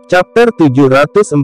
Chapter 746.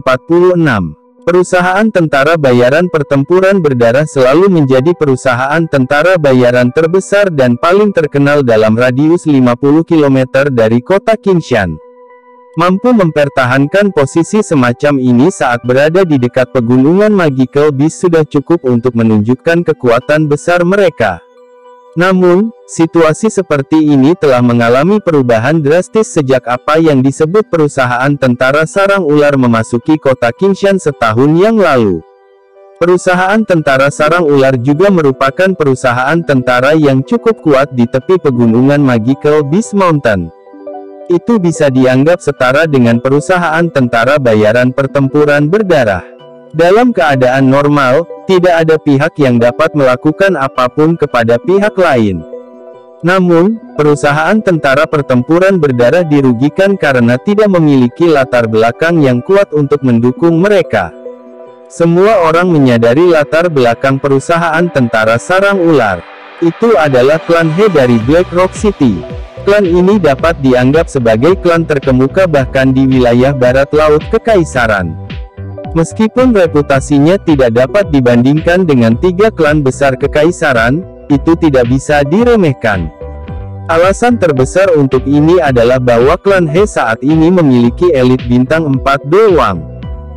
Perusahaan tentara bayaran pertempuran berdarah selalu menjadi perusahaan tentara bayaran terbesar dan paling terkenal dalam radius 50 km dari kota Qinshan. Mampu mempertahankan posisi semacam ini saat berada di dekat pegunungan Magical Beast sudah cukup untuk menunjukkan kekuatan besar mereka. Namun, situasi seperti ini telah mengalami perubahan drastis sejak apa yang disebut perusahaan tentara sarang ular memasuki kota Qinshan setahun yang lalu. Perusahaan tentara sarang ular juga merupakan perusahaan tentara yang cukup kuat di tepi pegunungan Magical Beast Mountain. Itu bisa dianggap setara dengan perusahaan tentara bayaran pertempuran berdarah. Dalam keadaan normal, tidak ada pihak yang dapat melakukan apapun kepada pihak lain. Namun, perusahaan tentara pertempuran berdarah dirugikan karena tidak memiliki latar belakang yang kuat untuk mendukung mereka. Semua orang menyadari latar belakang perusahaan tentara sarang ular. Itu adalah klan He dari Black Rock City. Klan ini dapat dianggap sebagai klan terkemuka bahkan di wilayah barat laut Kekaisaran. Meskipun reputasinya tidak dapat dibandingkan dengan 3 klan besar Kekaisaran, itu tidak bisa diremehkan. Alasan terbesar untuk ini adalah bahwa klan He saat ini memiliki elit bintang 4 doang.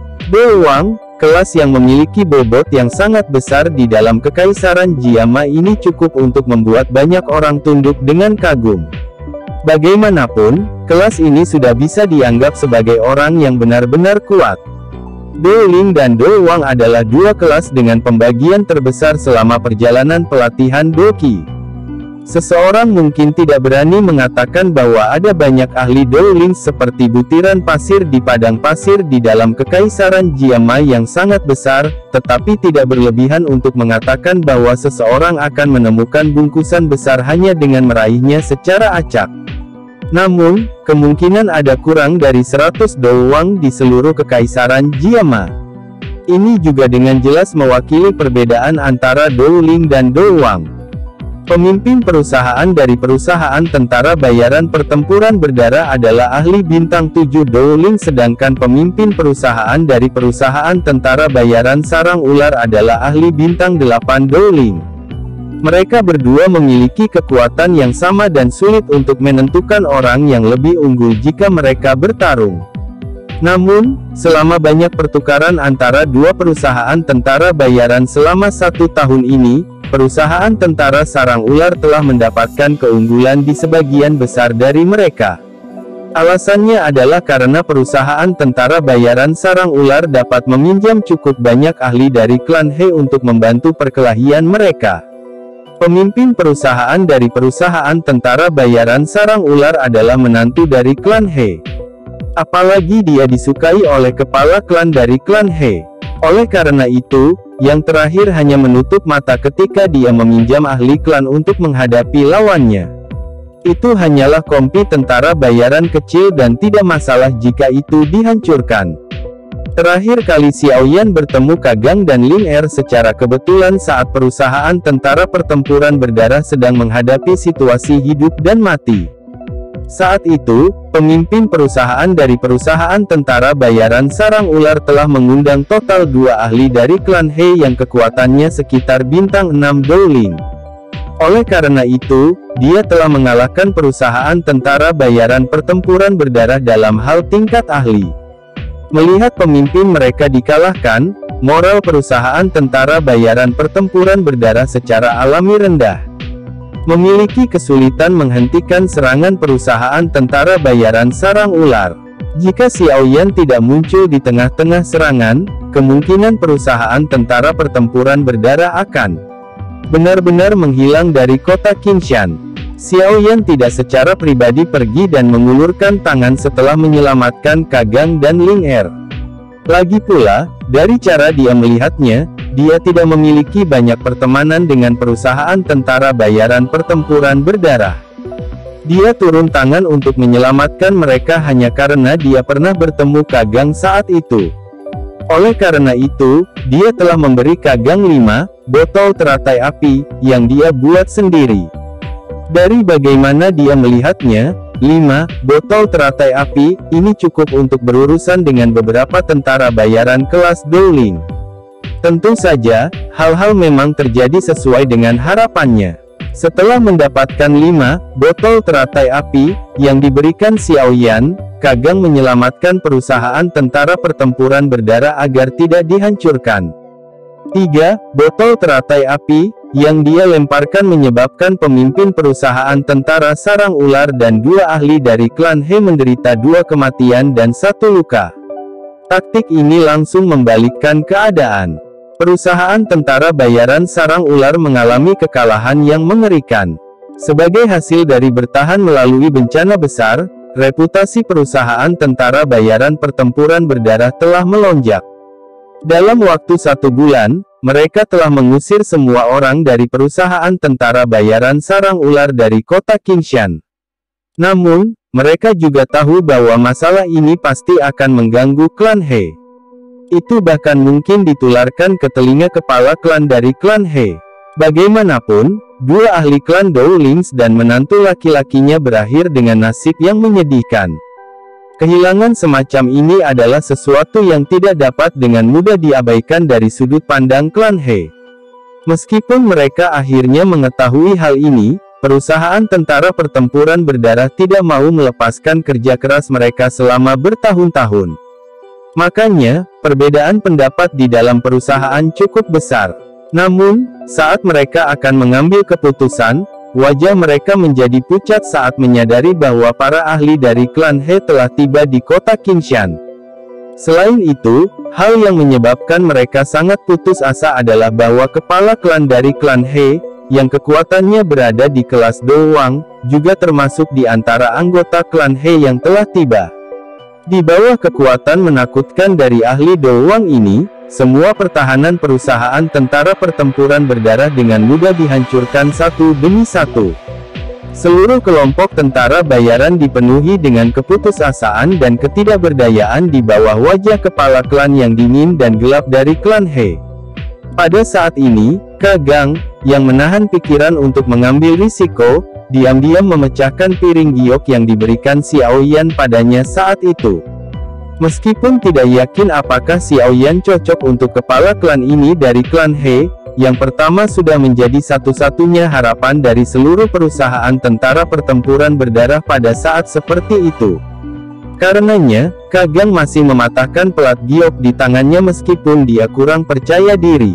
Doang, kelas yang memiliki bobot yang sangat besar di dalam Kekaisaran Jiama ini cukup untuk membuat banyak orang tunduk dengan kagum. Bagaimanapun, kelas ini sudah bisa dianggap sebagai orang yang benar-benar kuat. Do Ling dan Do Wang adalah 2 kelas dengan pembagian terbesar selama perjalanan pelatihan Doki. Seseorang mungkin tidak berani mengatakan bahwa ada banyak ahli Do Ling seperti butiran pasir di padang pasir di dalam Kekaisaran Jiama yang sangat besar, tetapi tidak berlebihan untuk mengatakan bahwa seseorang akan menemukan bungkusan besar hanya dengan meraihnya secara acak. Namun, kemungkinan ada kurang dari 100 Do Wang di seluruh Kekaisaran Jiama. Ini juga dengan jelas mewakili perbedaan antara Do Ling dan Do Wang. Pemimpin perusahaan dari perusahaan tentara bayaran pertempuran berdarah adalah ahli bintang 7 Do Ling sedangkan pemimpin perusahaan dari perusahaan tentara bayaran sarang ular adalah ahli bintang 8 Do Ling. Mereka berdua memiliki kekuatan yang sama dan sulit untuk menentukan orang yang lebih unggul jika mereka bertarung. Namun, selama banyak pertukaran antara 2 perusahaan tentara bayaran selama 1 tahun ini, perusahaan tentara sarang ular telah mendapatkan keunggulan di sebagian besar dari mereka. Alasannya adalah karena perusahaan tentara bayaran sarang ular dapat meminjam cukup banyak ahli dari klan He untuk membantu perkelahian mereka. Pemimpin perusahaan dari perusahaan tentara bayaran sarang ular adalah menantu dari klan He. Apalagi dia disukai oleh kepala klan dari klan He. Oleh karena itu, yang terakhir hanya menutup mata ketika dia meminjam ahli klan untuk menghadapi lawannya. Itu hanyalah kompi tentara bayaran kecil dan tidak masalah jika itu dihancurkan. Terakhir kali Xiaoyan bertemu Kagang dan Ling Er secara kebetulan saat perusahaan tentara pertempuran berdarah sedang menghadapi situasi hidup dan mati. Saat itu, pemimpin perusahaan dari perusahaan tentara bayaran sarang ular telah mengundang total 2 ahli dari klan He yang kekuatannya sekitar bintang 6 Do Ling. Oleh karena itu, dia telah mengalahkan perusahaan tentara bayaran pertempuran berdarah dalam hal tingkat ahli. Melihat pemimpin mereka dikalahkan, moral perusahaan tentara bayaran pertempuran berdarah secara alami rendah. Memiliki kesulitan menghentikan serangan perusahaan tentara bayaran sarang ular. Jika Xiaoyan tidak muncul di tengah-tengah serangan, kemungkinan perusahaan tentara pertempuran berdarah akan benar-benar menghilang dari kota Qinshan. Xiaoyan tidak secara pribadi pergi dan mengulurkan tangan setelah menyelamatkan Kagang dan Ling Er. Lagi pula, dari cara dia melihatnya, dia tidak memiliki banyak pertemanan dengan perusahaan tentara bayaran pertempuran berdarah. Dia turun tangan untuk menyelamatkan mereka hanya karena dia pernah bertemu Kagang saat itu. Oleh karena itu, dia telah memberi Kagang 5 botol teratai api, yang dia buat sendiri. Dari bagaimana dia melihatnya, 5 botol teratai api. Ini cukup untuk berurusan dengan beberapa tentara bayaran kelas Dowling. Tentu saja, hal-hal memang terjadi sesuai dengan harapannya. Setelah mendapatkan 5 botol teratai api yang diberikan Xiao Yan, Kagang menyelamatkan perusahaan tentara pertempuran berdarah agar tidak dihancurkan. 3 botol teratai api yang dia lemparkan menyebabkan pemimpin perusahaan tentara sarang ular dan 2 ahli dari klan He menderita 2 kematian dan 1 luka. Taktik ini langsung membalikkan keadaan. Perusahaan tentara bayaran sarang ular mengalami kekalahan yang mengerikan. Sebagai hasil dari bertahan melalui bencana besar, reputasi perusahaan tentara bayaran pertempuran berdarah telah melonjak. Dalam waktu 1 bulan, mereka telah mengusir semua orang dari perusahaan tentara bayaran sarang ular dari kota Qingshan. Namun, mereka juga tahu bahwa masalah ini pasti akan mengganggu klan He. Itu bahkan mungkin ditularkan ke telinga kepala klan dari klan He. Bagaimanapun, 2 ahli klan Dowlings dan menantu laki-lakinya berakhir dengan nasib yang menyedihkan. Kehilangan semacam ini adalah sesuatu yang tidak dapat dengan mudah diabaikan dari sudut pandang klan He. Meskipun mereka akhirnya mengetahui hal ini, perusahaan tentara pertempuran berdarah tidak mau melepaskan kerja keras mereka selama bertahun-tahun. Makanya, perbedaan pendapat di dalam perusahaan cukup besar. Namun, saat mereka akan mengambil keputusan, wajah mereka menjadi pucat saat menyadari bahwa para ahli dari klan He telah tiba di kota Qingshan. Selain itu, hal yang menyebabkan mereka sangat putus asa adalah bahwa kepala klan dari klan He, yang kekuatannya berada di kelas Dowang, juga termasuk di antara anggota klan He yang telah tiba. Di bawah kekuatan menakutkan dari ahli Dowang ini, semua pertahanan perusahaan tentara pertempuran berdarah dengan mudah dihancurkan satu demi satu. Seluruh kelompok tentara bayaran dipenuhi dengan keputusasaan dan ketidakberdayaan di bawah wajah kepala klan yang dingin dan gelap dari klan He. Pada saat ini, Kagang, yang menahan pikiran untuk mengambil risiko, diam-diam memecahkan piring giok yang diberikan Xiao Yan padanya saat itu. Meskipun tidak yakin apakah Xiao Yan cocok untuk kepala klan ini dari klan He, yang pertama sudah menjadi satu-satunya harapan dari seluruh perusahaan tentara pertempuran berdarah pada saat seperti itu. Karenanya, Kagang masih mematahkan pelat giok di tangannya meskipun dia kurang percaya diri.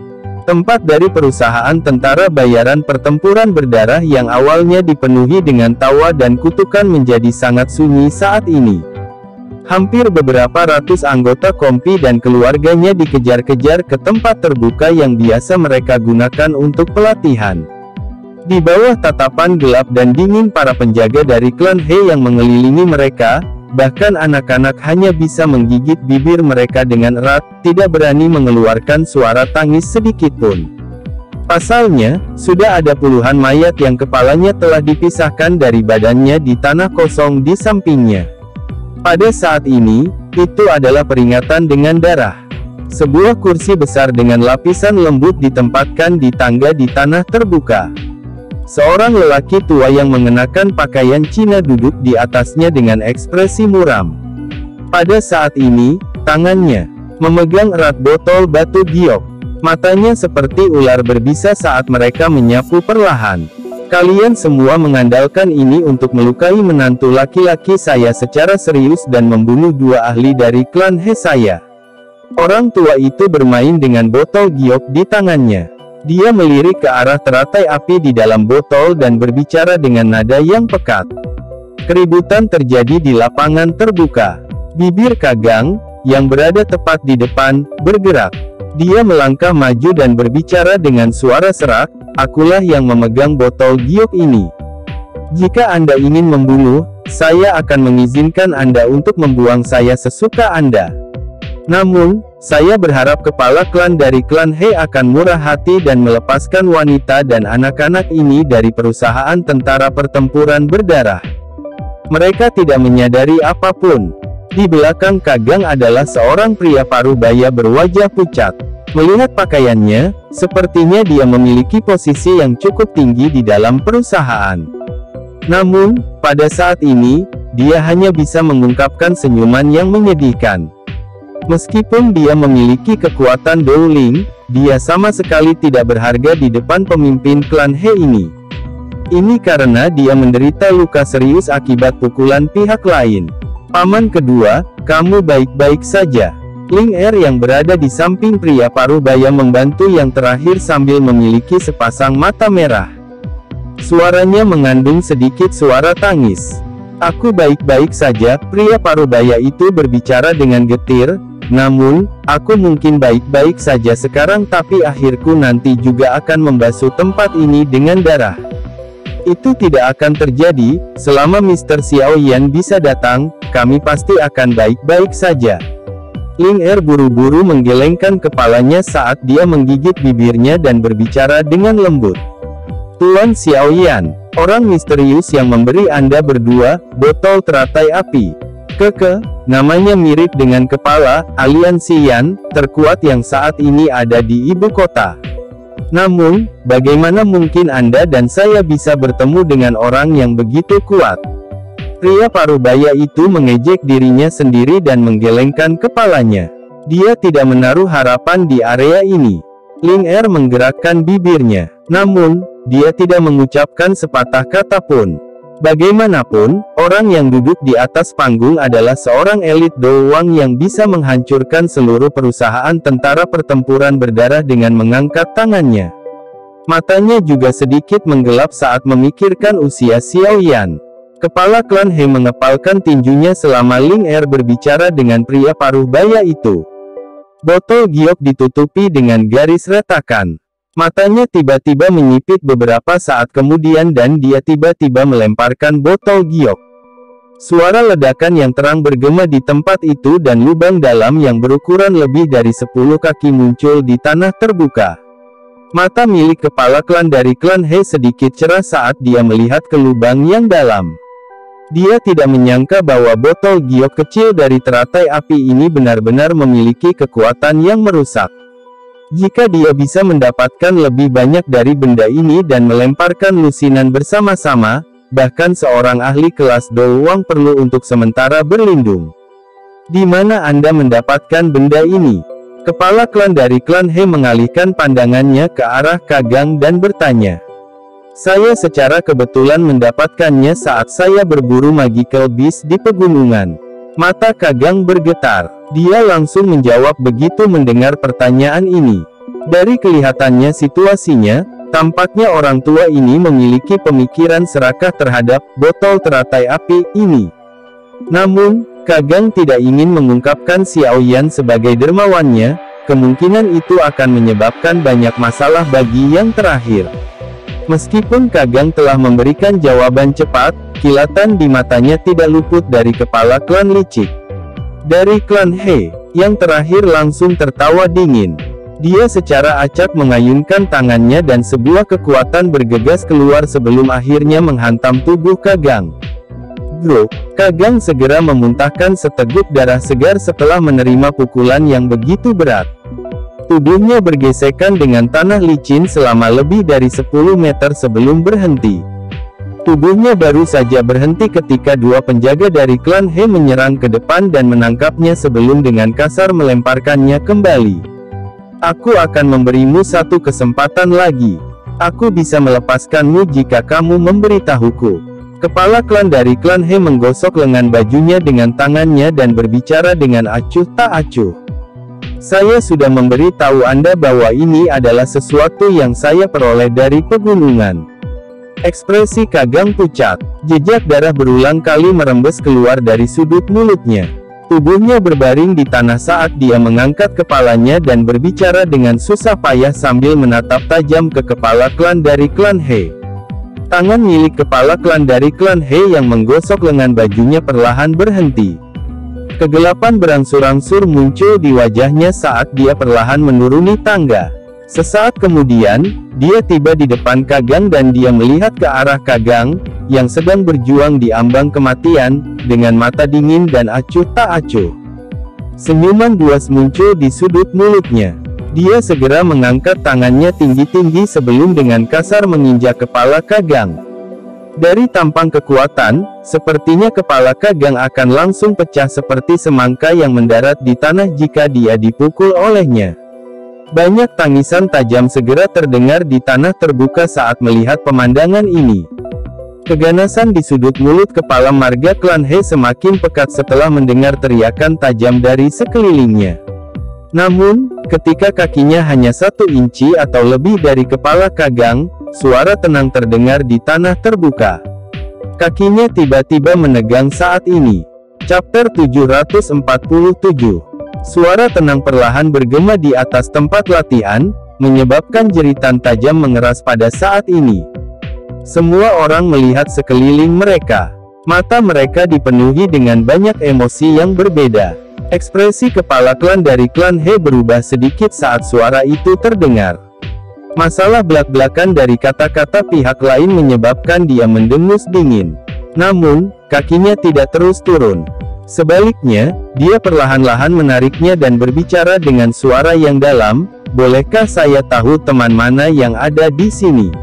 Tempat dari perusahaan tentara bayaran pertempuran berdarah yang awalnya dipenuhi dengan tawa dan kutukan menjadi sangat sunyi saat ini. Hampir beberapa ratus anggota kompi dan keluarganya dikejar-kejar ke tempat terbuka yang biasa mereka gunakan untuk pelatihan. Di bawah tatapan gelap dan dingin para penjaga dari klan He yang mengelilingi mereka, bahkan anak-anak hanya bisa menggigit bibir mereka dengan erat, tidak berani mengeluarkan suara tangis sedikitpun. Pasalnya, sudah ada puluhan mayat yang kepalanya telah dipisahkan dari badannya di tanah kosong di sampingnya. Pada saat ini, itu adalah peringatan dengan darah. Sebuah kursi besar dengan lapisan lembut ditempatkan di tangga di tanah terbuka. Seorang lelaki tua yang mengenakan pakaian Cina duduk di atasnya dengan ekspresi muram. Pada saat ini, tangannya memegang erat botol batu giok. Matanya seperti ular berbisa saat mereka menyapu perlahan. Kalian semua mengandalkan ini untuk melukai menantu laki-laki saya secara serius dan membunuh 2 ahli dari klan He saya. Orang tua itu bermain dengan botol giok di tangannya. Dia melirik ke arah teratai api di dalam botol dan berbicara dengan nada yang pekat. Keributan terjadi di lapangan terbuka. Bibir Kagang, yang berada tepat di depan, bergerak. Dia melangkah maju dan berbicara dengan suara serak, "Akulah yang memegang botol giok ini. Jika Anda ingin membunuh, saya akan mengizinkan Anda untuk membuang saya sesuka Anda. Namun, saya berharap kepala klan dari klan He akan murah hati dan melepaskan wanita dan anak-anak ini dari perusahaan tentara pertempuran berdarah." Mereka tidak menyadari apapun. Di belakang Kagang adalah seorang pria parubaya berwajah pucat. Melihat pakaiannya, sepertinya dia memiliki posisi yang cukup tinggi di dalam perusahaan. Namun, pada saat ini, dia hanya bisa mengungkapkan senyuman yang menyedihkan. Meskipun dia memiliki kekuatan Dowling, dia sama sekali tidak berharga di depan pemimpin klan He ini. Ini karena dia menderita luka serius akibat pukulan pihak lain. Paman kedua, kamu baik-baik saja. Ling Er yang berada di samping pria parubaya membantu yang terakhir sambil memiliki sepasang mata merah. Suaranya mengandung sedikit suara tangis. Aku baik-baik saja, pria parubaya itu berbicara dengan getir. Namun, aku mungkin baik-baik saja sekarang tapi akhirku nanti juga akan membasuh tempat ini dengan darah. Itu tidak akan terjadi, selama Mr. Xiaoyan bisa datang, kami pasti akan baik-baik saja. Ling Er buru-buru menggelengkan kepalanya saat dia menggigit bibirnya dan berbicara dengan lembut. Tuan Xiaoyan, orang misterius yang memberi Anda berdua botol teratai api. Namanya mirip dengan kepala aliansi Yan terkuat yang saat ini ada di ibu kota. Namun, bagaimana mungkin Anda dan saya bisa bertemu dengan orang yang begitu kuat? Pria parubaya itu mengejek dirinya sendiri dan menggelengkan kepalanya. Dia tidak menaruh harapan di area ini. Ling Er menggerakkan bibirnya. Namun, dia tidak mengucapkan sepatah kata pun. Bagaimanapun, orang yang duduk di atas panggung adalah seorang elit doang yang bisa menghancurkan seluruh perusahaan tentara pertempuran berdarah dengan mengangkat tangannya. Matanya juga sedikit menggelap saat memikirkan usia Xiaoyan. Kepala klan He mengepalkan tinjunya selama Ling Er berbicara dengan pria parubaya itu. Botol giok ditutupi dengan garis retakan. Matanya tiba-tiba menyipit beberapa saat kemudian dan dia tiba-tiba melemparkan botol giok. Suara ledakan yang terang bergema di tempat itu dan lubang dalam yang berukuran lebih dari 10 kaki muncul di tanah terbuka. Mata milik kepala klan dari klan He sedikit cerah saat dia melihat ke lubang yang dalam. Dia tidak menyangka bahwa botol giok kecil dari teratai api ini benar-benar memiliki kekuatan yang merusak. Jika dia bisa mendapatkan lebih banyak dari benda ini dan melemparkan lusinan bersama-sama, bahkan seorang ahli kelas doang perlu untuk sementara berlindung. Di mana Anda mendapatkan benda ini? Kepala klan dari klan He mengalihkan pandangannya ke arah Kagang dan bertanya. Saya secara kebetulan mendapatkannya saat saya berburu magical beast di pegunungan. Mata Kagang bergetar. Dia langsung menjawab begitu mendengar pertanyaan ini. Dari kelihatannya situasinya, tampaknya orang tua ini memiliki pemikiran serakah terhadap botol teratai api ini. Namun, Kagang tidak ingin mengungkapkan Xiaoyan sebagai dermawannya, kemungkinan itu akan menyebabkan banyak masalah bagi yang terakhir. Meskipun Kagang telah memberikan jawaban cepat, kilatan di matanya tidak luput dari kepala klan licik. Dari klan He, yang terakhir langsung tertawa dingin. Dia secara acak mengayunkan tangannya dan sebuah kekuatan bergegas keluar sebelum akhirnya menghantam tubuh Kagang. Grok, Kagang segera memuntahkan seteguk darah segar setelah menerima pukulan yang begitu berat. Tubuhnya bergesekan dengan tanah licin selama lebih dari 10 meter sebelum berhenti. Tubuhnya baru saja berhenti ketika dua penjaga dari klan He menyerang ke depan dan menangkapnya sebelum dengan kasar melemparkannya kembali. Aku akan memberimu satu kesempatan lagi. Aku bisa melepaskanmu jika kamu memberitahuku. Kepala klan dari klan He menggosok lengan bajunya dengan tangannya dan berbicara dengan acuh tak acuh. Saya sudah memberi tahu Anda bahwa ini adalah sesuatu yang saya peroleh dari pegunungan. Ekspresi Kagang pucat. Jejak darah berulang kali merembes keluar dari sudut mulutnya. Tubuhnya berbaring di tanah saat dia mengangkat kepalanya dan berbicara dengan susah payah sambil menatap tajam ke kepala klan dari klan He. Tangan milik kepala klan dari klan He yang menggosok lengan bajunya perlahan berhenti. Kegelapan berangsur-angsur muncul di wajahnya saat dia perlahan menuruni tangga. Sesaat kemudian, dia tiba di depan Kagang dan dia melihat ke arah Kagang, yang sedang berjuang di ambang kematian, dengan mata dingin dan acuh tak acuh. Senyuman buas muncul di sudut mulutnya. Dia segera mengangkat tangannya tinggi-tinggi sebelum dengan kasar menginjak kepala Kagang. Dari tampang kekuatan, sepertinya kepala Kagang akan langsung pecah seperti semangka yang mendarat di tanah jika dia dipukul olehnya. Banyak tangisan tajam segera terdengar di tanah terbuka saat melihat pemandangan ini. Keganasan di sudut mulut kepala marga klan He semakin pekat setelah mendengar teriakan tajam dari sekelilingnya. Namun, ketika kakinya hanya 1 inci atau lebih dari kepala Kagang, suara tenang terdengar di tanah terbuka. Kakinya tiba-tiba menegang saat ini. Chapter 747. Suara tenang perlahan bergema di atas tempat latihan, menyebabkan jeritan tajam mengeras pada saat ini. Semua orang melihat sekeliling mereka. Mata mereka dipenuhi dengan banyak emosi yang berbeda. Ekspresi kepala klan dari klan He berubah sedikit saat suara itu terdengar. Masalah belak-belakan dari kata-kata pihak lain menyebabkan dia mendengus dingin. Namun, kakinya tidak terus turun. Sebaliknya, dia perlahan-lahan menariknya dan berbicara dengan suara yang dalam, "Bolehkah saya tahu teman mana yang ada di sini?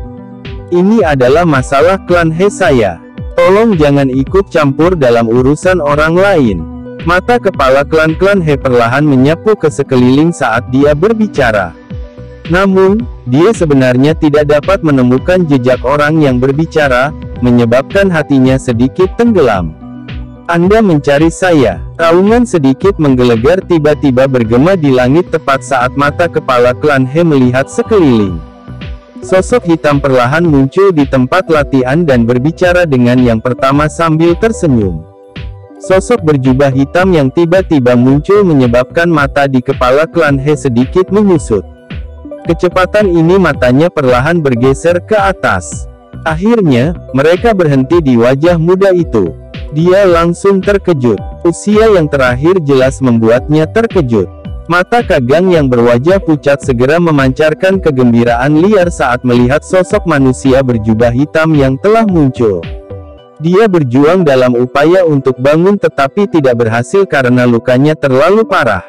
Ini adalah masalah klan He saya. Tolong jangan ikut campur dalam urusan orang lain." Mata kepala klan He perlahan menyapu ke sekeliling saat dia berbicara. Namun, dia sebenarnya tidak dapat menemukan jejak orang yang berbicara, menyebabkan hatinya sedikit tenggelam. "Anda mencari saya?" Raungan sedikit menggelegar tiba-tiba bergema di langit tepat saat mata kepala klan He melihat sekeliling. Sosok hitam perlahan muncul di tempat latihan dan berbicara dengan yang pertama sambil tersenyum. Sosok berjubah hitam yang tiba-tiba muncul menyebabkan mata di kepala klan He sedikit menyusut. Kecepatan ini matanya perlahan bergeser ke atas. Akhirnya, mereka berhenti di wajah muda itu. Dia langsung terkejut. Usia yang terakhir jelas membuatnya terkejut. Mata Kagang yang berwajah pucat segera memancarkan kegembiraan liar saat melihat sosok manusia berjubah hitam yang telah muncul. Dia berjuang dalam upaya untuk bangun tetapi tidak berhasil karena lukanya terlalu parah.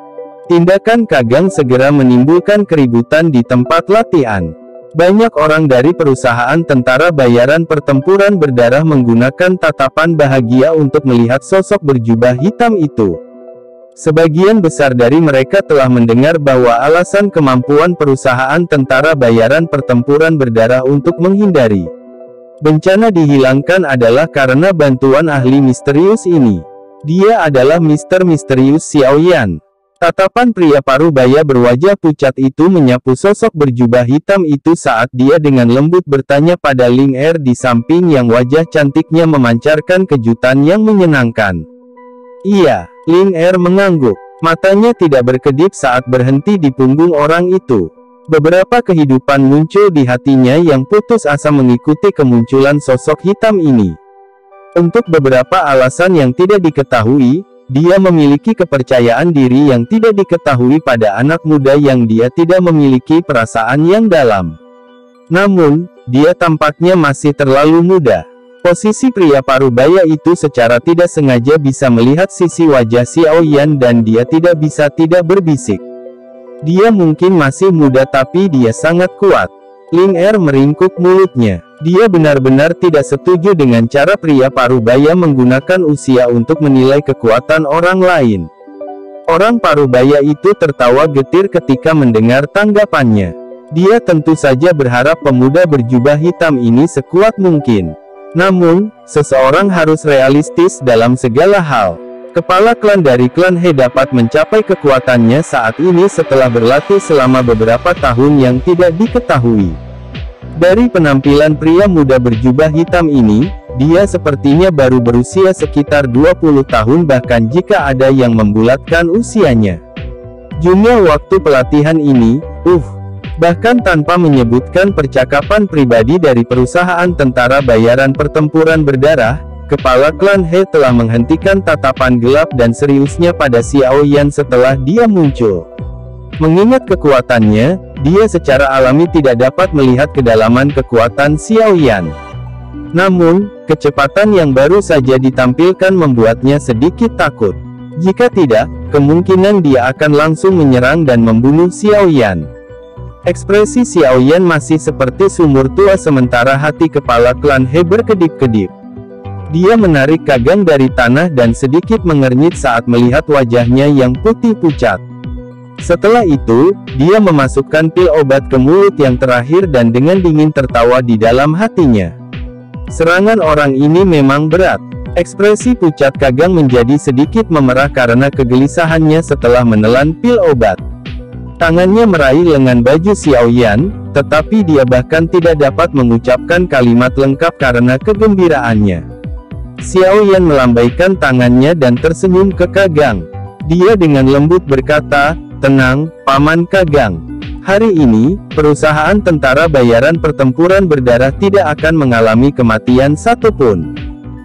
Tindakan Kagang segera menimbulkan keributan di tempat latihan. Banyak orang dari perusahaan tentara bayaran pertempuran berdarah menggunakan tatapan bahagia untuk melihat sosok berjubah hitam itu. Sebagian besar dari mereka telah mendengar bahwa alasan kemampuan perusahaan tentara bayaran pertempuran berdarah untuk menghindari bencana dihilangkan adalah karena bantuan ahli misterius ini. Dia adalah Mr. Misterius Xiaoyan. Tatapan pria parubaya berwajah pucat itu menyapu sosok berjubah hitam itu saat dia dengan lembut bertanya pada Ling Er di samping yang wajah cantiknya memancarkan kejutan yang menyenangkan. "Iya." Ling Er mengangguk. Matanya tidak berkedip saat berhenti di punggung orang itu. Beberapa kehidupan muncul di hatinya yang putus asa mengikuti kemunculan sosok hitam ini. Untuk beberapa alasan yang tidak diketahui, dia memiliki kepercayaan diri yang tidak diketahui pada anak muda yang dia tidak memiliki perasaan yang dalam. Namun, dia tampaknya masih terlalu muda. Posisi pria parubaya itu secara tidak sengaja bisa melihat sisi wajah Xiaoyan dan dia tidak bisa tidak berbisik. Dia mungkin masih muda tapi dia sangat kuat. Ling Er meringkuk mulutnya. Dia benar-benar tidak setuju dengan cara pria parubaya menggunakan usia untuk menilai kekuatan orang lain. Orang parubaya itu tertawa getir ketika mendengar tanggapannya. Dia tentu saja berharap pemuda berjubah hitam ini sekuat mungkin. Namun, seseorang harus realistis dalam segala hal. Kepala klan dari klan He dapat mencapai kekuatannya saat ini setelah berlatih selama beberapa tahun yang tidak diketahui. Dari penampilan pria muda berjubah hitam ini, dia sepertinya baru berusia sekitar 20 tahun bahkan jika ada yang membulatkan usianya. Jumlah waktu pelatihan ini, bahkan tanpa menyebutkan percakapan pribadi dari perusahaan tentara bayaran pertempuran berdarah, kepala klan He telah menghentikan tatapan gelap dan seriusnya pada Xiaoyan setelah dia muncul. Mengingat kekuatannya, dia secara alami tidak dapat melihat kedalaman kekuatan Xiaoyan. Namun, kecepatan yang baru saja ditampilkan membuatnya sedikit takut. Jika tidak, kemungkinan dia akan langsung menyerang dan membunuh Xiaoyan. Ekspresi Xiaoyan masih seperti sumur tua sementara hati kepala klan He berkedip-kedip. Dia menarik Kagang dari tanah dan sedikit mengernyit saat melihat wajahnya yang putih pucat. Setelah itu, dia memasukkan pil obat ke mulut yang terakhir dan dengan dingin tertawa di dalam hatinya. Serangan orang ini memang berat. Ekspresi pucat Kagang menjadi sedikit memerah karena kegelisahannya setelah menelan pil obat. Tangannya meraih lengan baju Xiaoyan, tetapi dia bahkan tidak dapat mengucapkan kalimat lengkap karena kegembiraannya. Xiaoyan melambaikan tangannya dan tersenyum ke Kagang. Dia dengan lembut berkata, "Tenang, Paman Kagang. Hari ini, perusahaan tentara bayaran pertempuran berdarah tidak akan mengalami kematian satupun."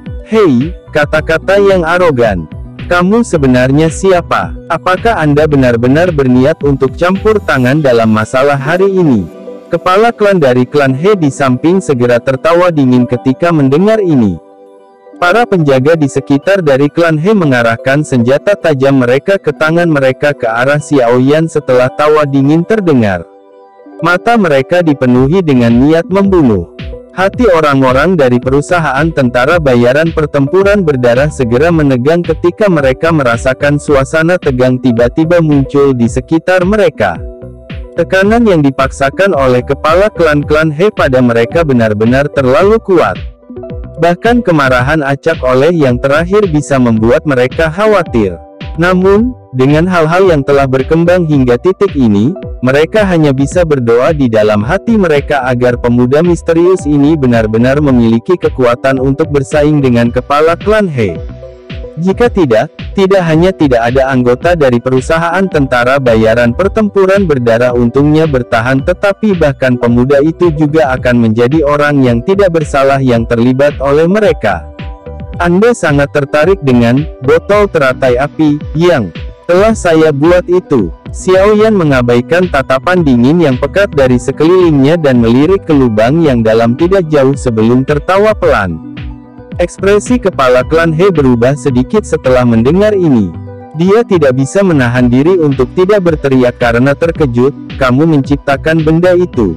"Hei, kata-kata yang arogan. Kamu sebenarnya siapa? Apakah Anda benar-benar berniat untuk campur tangan dalam masalah hari ini?" Kepala klan dari klan He di samping segera tertawa dingin ketika mendengar ini. Para penjaga di sekitar dari klan He mengarahkan senjata tajam mereka ke tangan mereka ke arah Xiaoyan setelah tawa dingin terdengar. Mata mereka dipenuhi dengan niat membunuh. Hati orang-orang dari perusahaan tentara bayaran pertempuran berdarah segera menegang ketika mereka merasakan suasana tegang tiba-tiba muncul di sekitar mereka. Tekanan yang dipaksakan oleh kepala klan-klan He pada mereka benar-benar terlalu kuat. Bahkan kemarahan acak oleh yang terakhir bisa membuat mereka khawatir. Namun, dengan hal-hal yang telah berkembang hingga titik ini, mereka hanya bisa berdoa di dalam hati mereka agar pemuda misterius ini benar-benar memiliki kekuatan untuk bersaing dengan kepala klan He. Jika tidak hanya tidak ada anggota dari perusahaan tentara bayaran pertempuran berdarah untungnya bertahan, tetapi bahkan pemuda itu juga akan menjadi orang yang tidak bersalah yang terlibat oleh mereka. Anda sangat tertarik dengan botol teratai api yang telah saya buat itu. Xiaoyan mengabaikan tatapan dingin yang pekat dari sekelilingnya dan melirik ke lubang yang dalam tidak jauh sebelum tertawa pelan. Ekspresi kepala klan He berubah sedikit setelah mendengar ini. Dia tidak bisa menahan diri untuk tidak berteriak karena terkejut. "Kamu menciptakan benda itu?"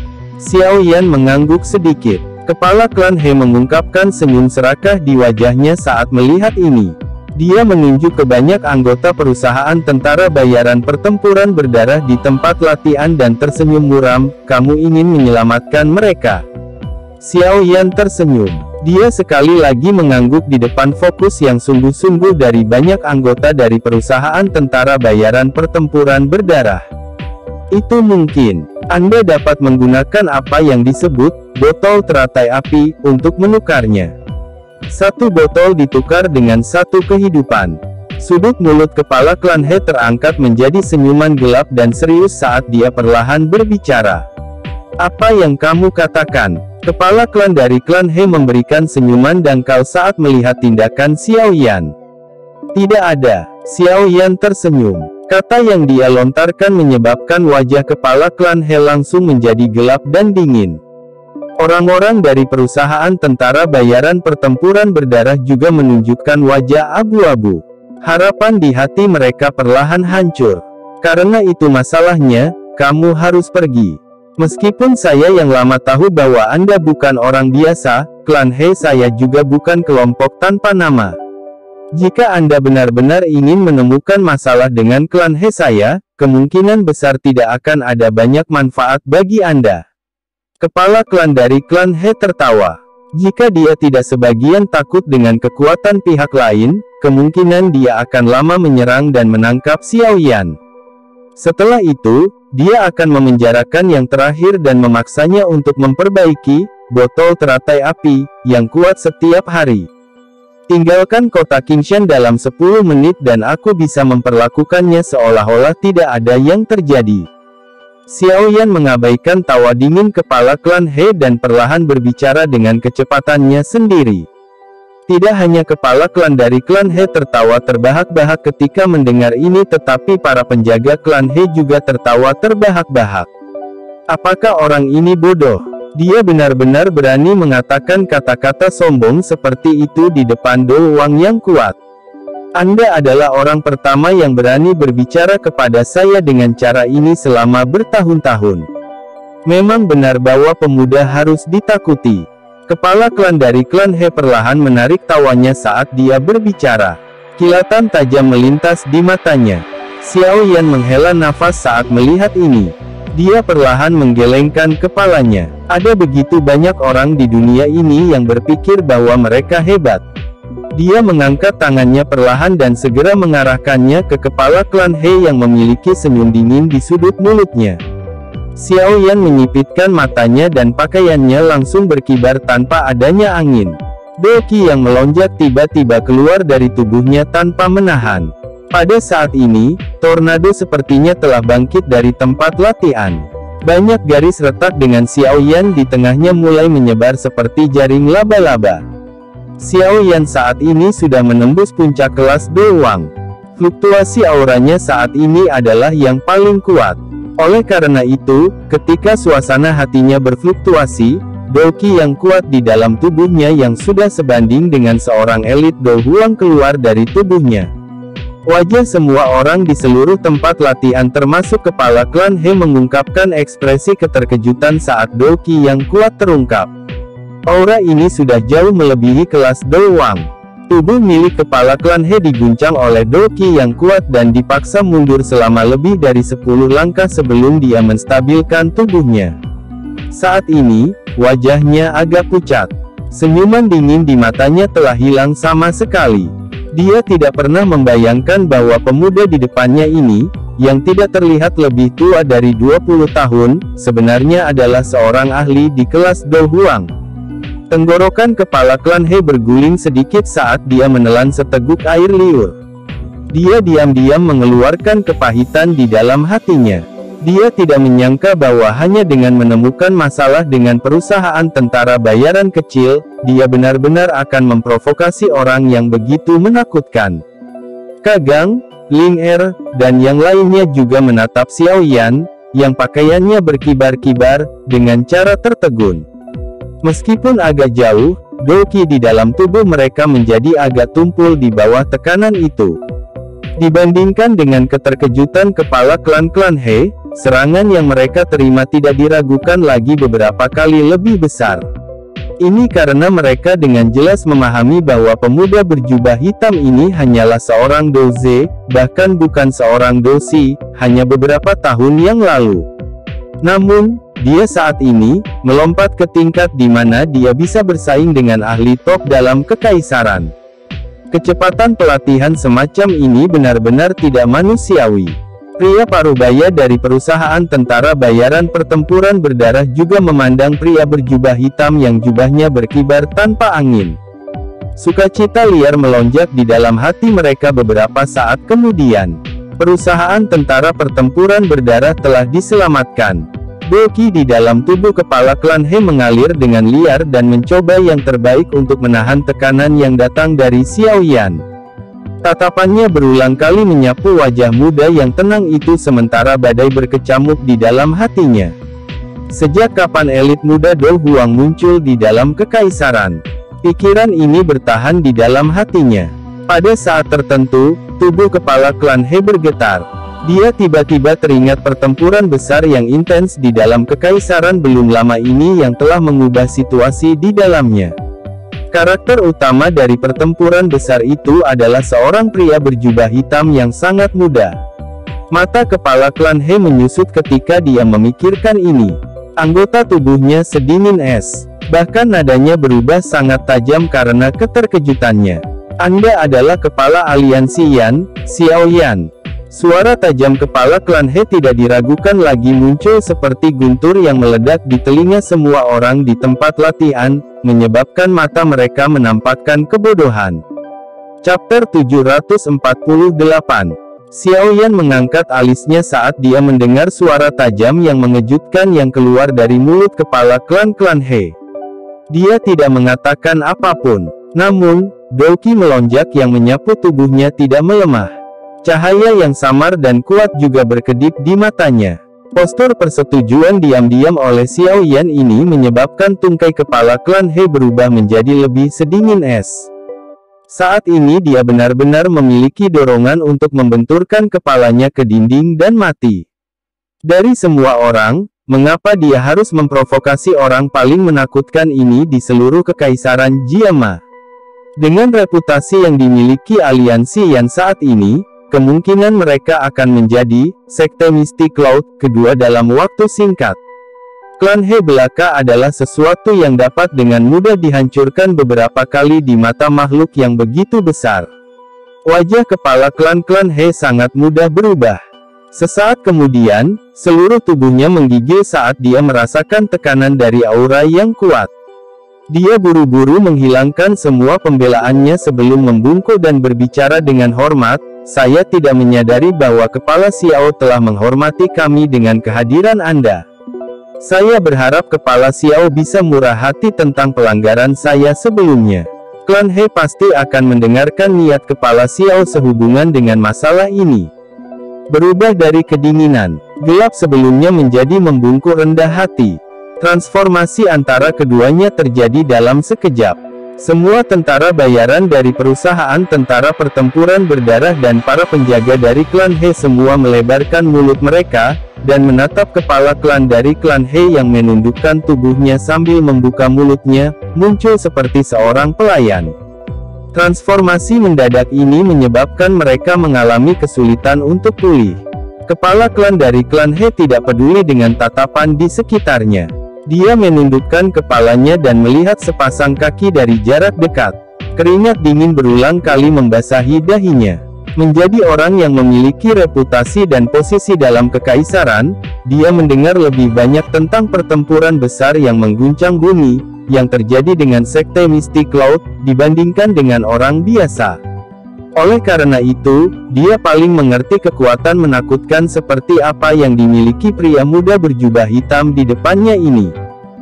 Xiaoyan mengangguk sedikit. Kepala klan He mengungkapkan senyum serakah di wajahnya saat melihat ini. Dia menunjuk ke banyak anggota perusahaan tentara bayaran pertempuran berdarah di tempat latihan dan tersenyum muram. "Kamu ingin menyelamatkan mereka?" Xiaoyan tersenyum. Dia sekali lagi mengangguk di depan fokus yang sungguh-sungguh dari banyak anggota dari perusahaan tentara bayaran pertempuran berdarah. "Itu mungkin. Anda dapat menggunakan apa yang disebut botol teratai api untuk menukarnya. Satu botol ditukar dengan satu kehidupan." Sudut mulut kepala klan He terangkat menjadi senyuman gelap dan serius saat dia perlahan berbicara. "Apa yang kamu katakan?" Kepala klan dari klan He memberikan senyuman dangkal saat melihat tindakan Xiaoyan. "Tidak ada." Xiaoyan tersenyum. Kata yang dia lontarkan menyebabkan wajah kepala klan He langsung menjadi gelap dan dingin. Orang-orang dari perusahaan tentara bayaran pertempuran berdarah juga menunjukkan wajah abu-abu. Harapan di hati mereka perlahan hancur. "Karena itu masalahnya, kamu harus pergi. Meskipun saya yang lama tahu bahwa Anda bukan orang biasa, klan He saya juga bukan kelompok tanpa nama. Jika Anda benar-benar ingin menemukan masalah dengan klan He saya, kemungkinan besar tidak akan ada banyak manfaat bagi Anda." Kepala klan dari klan He tertawa. Jika dia tidak sebagian takut dengan kekuatan pihak lain, kemungkinan dia akan lama menyerang dan menangkap Xiaoyan. Setelah itu, dia akan memenjarakan yang terakhir dan memaksanya untuk memperbaiki botol teratai api yang kuat setiap hari. "Tinggalkan kota Qingshan dalam 10 menit dan aku bisa memperlakukannya seolah-olah tidak ada yang terjadi." Xiaoyan mengabaikan tawa dingin kepala klan He dan perlahan berbicara dengan kecepatannya sendiri. Tidak hanya kepala klan dari klan He tertawa terbahak-bahak ketika mendengar ini, tetapi para penjaga klan He juga tertawa terbahak-bahak. Apakah orang ini bodoh? Dia benar-benar berani mengatakan kata-kata sombong seperti itu di depan Do Wang yang kuat. "Anda adalah orang pertama yang berani berbicara kepada saya dengan cara ini selama bertahun-tahun. Memang benar bahwa pemuda harus ditakuti. Kepala klan dari klan He perlahan menarik tawanya saat dia berbicara. Kilatan tajam melintas di matanya. Xiao Yan menghela nafas saat melihat ini. Dia perlahan menggelengkan kepalanya. Ada begitu banyak orang di dunia ini yang berpikir bahwa mereka hebat. Dia mengangkat tangannya perlahan dan segera mengarahkannya ke kepala klan He yang memiliki senyum dingin di sudut mulutnya. Xiao Yan menyipitkan matanya dan pakaiannya langsung berkibar tanpa adanya angin. Doki yang melonjak tiba-tiba keluar dari tubuhnya tanpa menahan. Pada saat ini, tornado sepertinya telah bangkit dari tempat latihan. Banyak garis retak dengan Xiao Yan di tengahnya mulai menyebar seperti jaring laba-laba. Xiao Yan saat ini sudah menembus puncak kelas Doang. Fluktuasi auranya saat ini adalah yang paling kuat. Oleh karena itu, ketika suasana hatinya berfluktuasi, Doki yang kuat di dalam tubuhnya yang sudah sebanding dengan seorang elit Do Huang keluar dari tubuhnya. Wajah semua orang di seluruh tempat latihan termasuk kepala klan He mengungkapkan ekspresi keterkejutan saat Doki yang kuat terungkap. Aura ini sudah jauh melebihi kelas Doang. Tubuh milik kepala klan He diguncang oleh Doki yang kuat dan dipaksa mundur selama lebih dari 10 langkah sebelum dia menstabilkan tubuhnya. Saat ini, wajahnya agak pucat. Senyuman dingin di matanya telah hilang sama sekali. Dia tidak pernah membayangkan bahwa pemuda di depannya ini, yang tidak terlihat lebih tua dari 20 tahun, sebenarnya adalah seorang ahli di kelas Do Huang. Tenggorokan kepala klan He berguling sedikit saat dia menelan seteguk air liur. Dia diam-diam mengeluarkan kepahitan di dalam hatinya. Dia tidak menyangka bahwa hanya dengan menemukan masalah dengan perusahaan tentara bayaran kecil, dia benar-benar akan memprovokasi orang yang begitu menakutkan. Kagang, Ling Er, dan yang lainnya juga menatap Xiao Yan, yang pakaiannya berkibar-kibar, dengan cara tertegun. Meskipun agak jauh, Doki di dalam tubuh mereka menjadi agak tumpul di bawah tekanan itu. Dibandingkan dengan keterkejutan kepala klan-klan He, serangan yang mereka terima tidak diragukan lagi beberapa kali lebih besar. Ini karena mereka dengan jelas memahami bahwa pemuda berjubah hitam ini hanyalah seorang doze, bahkan bukan seorang dosi, hanya beberapa tahun yang lalu. Namun, dia saat ini, melompat ke tingkat di mana dia bisa bersaing dengan ahli top dalam kekaisaran. Kecepatan pelatihan semacam ini benar-benar tidak manusiawi. Pria parubaya dari perusahaan tentara bayaran pertempuran berdarah juga memandang pria berjubah hitam yang jubahnya berkibar tanpa angin. Sukacita liar melonjak di dalam hati mereka beberapa saat kemudian. Perusahaan tentara pertempuran berdarah telah diselamatkan. Doki di dalam tubuh kepala klan He mengalir dengan liar dan mencoba yang terbaik untuk menahan tekanan yang datang dari Xiao Yan. Tatapannya berulang kali menyapu wajah muda yang tenang itu sementara badai berkecamuk di dalam hatinya. Sejak kapan elit muda Do Huang muncul di dalam kekaisaran? Pikiran ini bertahan di dalam hatinya. Pada saat tertentu, tubuh kepala klan He bergetar. Dia tiba-tiba teringat pertempuran besar yang intens di dalam kekaisaran belum lama ini yang telah mengubah situasi di dalamnya. Karakter utama dari pertempuran besar itu adalah seorang pria berjubah hitam yang sangat muda. Mata kepala klan He menyusut ketika dia memikirkan ini. Anggota tubuhnya sedingin es. Bahkan nadanya berubah sangat tajam karena keterkejutannya. Anda adalah kepala aliansi Yan, Xiao Yan. Suara tajam kepala klan He tidak diragukan lagi muncul seperti guntur yang meledak di telinga semua orang di tempat latihan, menyebabkan mata mereka menampakkan kebodohan. Chapter 748. Xiao Yan mengangkat alisnya saat dia mendengar suara tajam yang mengejutkan yang keluar dari mulut kepala klan-klan He. Dia tidak mengatakan apapun. Namun, Doki melonjak yang menyapu tubuhnya tidak melemah. Cahaya yang samar dan kuat juga berkedip di matanya. Postur persetujuan diam-diam oleh Xiao Yan ini menyebabkan tungkai kepala klan He berubah menjadi lebih sedingin es. Saat ini dia benar-benar memiliki dorongan untuk membenturkan kepalanya ke dinding dan mati. Dari semua orang, mengapa dia harus memprovokasi orang paling menakutkan ini di seluruh kekaisaran Jiama? Dengan reputasi yang dimiliki aliansi Yan saat ini, kemungkinan mereka akan menjadi sekte Mystic Cloud kedua dalam waktu singkat. Klan He belaka adalah sesuatu yang dapat dengan mudah dihancurkan beberapa kali di mata makhluk yang begitu besar. Wajah kepala klan-klan He sangat mudah berubah. Sesaat kemudian, seluruh tubuhnya menggigil saat dia merasakan tekanan dari aura yang kuat. Dia buru-buru menghilangkan semua pembelaannya sebelum membungkuk dan berbicara dengan hormat, "Saya tidak menyadari bahwa Kepala Xiao telah menghormati kami dengan kehadiran Anda. Saya berharap Kepala Xiao bisa murah hati tentang pelanggaran saya sebelumnya." Klan He pasti akan mendengarkan niat Kepala Xiao sehubungan dengan masalah ini. Berubah dari kedinginan, gelap sebelumnya menjadi membungkuk rendah hati. Transformasi antara keduanya terjadi dalam sekejap. Semua tentara bayaran dari perusahaan tentara pertempuran berdarah dan para penjaga dari klan He semua melebarkan mulut mereka, dan menatap kepala klan dari klan He yang menundukkan tubuhnya sambil membuka mulutnya, muncul seperti seorang pelayan. Transformasi mendadak ini menyebabkan mereka mengalami kesulitan untuk pulih. Kepala klan dari klan He tidak peduli dengan tatapan di sekitarnya. Dia menundukkan kepalanya dan melihat sepasang kaki dari jarak dekat. Keringat dingin berulang kali membasahi dahinya. Menjadi orang yang memiliki reputasi dan posisi dalam kekaisaran, dia mendengar lebih banyak tentang pertempuran besar yang mengguncang bumi, yang terjadi dengan sekte Mystic Cloud, dibandingkan dengan orang biasa. Oleh karena itu, dia paling mengerti kekuatan menakutkan seperti apa yang dimiliki pria muda berjubah hitam di depannya ini.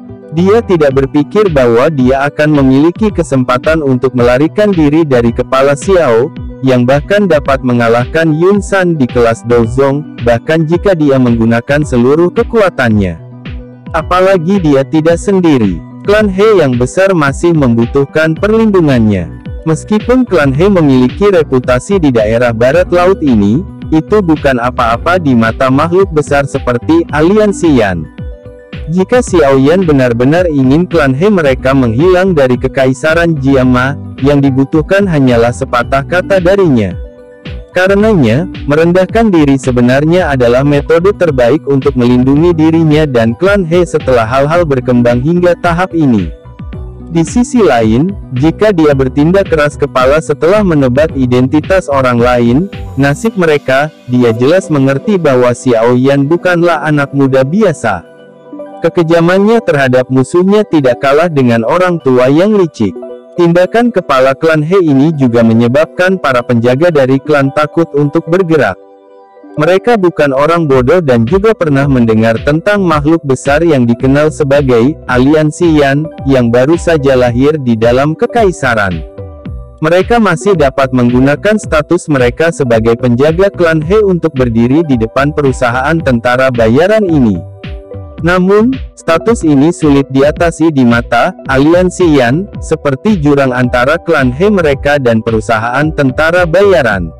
Dia tidak berpikir bahwa dia akan memiliki kesempatan untuk melarikan diri dari Kepala Xiao, yang bahkan dapat mengalahkan Yun San di kelas Dozong, bahkan jika dia menggunakan seluruh kekuatannya. Apalagi dia tidak sendiri. Klan He yang besar masih membutuhkan perlindungannya. Meskipun klan He memiliki reputasi di daerah barat laut ini, itu bukan apa-apa di mata makhluk besar seperti aliansi Yan. Jika Xiao Yan benar-benar ingin klan He mereka menghilang dari kekaisaran Jiama, yang dibutuhkan hanyalah sepatah kata darinya. Karenanya, merendahkan diri sebenarnya adalah metode terbaik untuk melindungi dirinya dan klan He setelah hal-hal berkembang hingga tahap ini. Di sisi lain, jika dia bertindak keras kepala setelah menebak identitas orang lain, nasib mereka, dia jelas mengerti bahwa Xiao Yan bukanlah anak muda biasa. Kekejamannya terhadap musuhnya tidak kalah dengan orang tua yang licik. Tindakan kepala klan He ini juga menyebabkan para penjaga dari klan takut untuk bergerak. Mereka bukan orang bodoh dan juga pernah mendengar tentang makhluk besar yang dikenal sebagai aliansi Yan, yang baru saja lahir di dalam kekaisaran. Mereka masih dapat menggunakan status mereka sebagai penjaga klan He untuk berdiri di depan perusahaan tentara bayaran ini. Namun, status ini sulit diatasi di mata aliansi Yan, seperti jurang antara klan He mereka dan perusahaan tentara bayaran.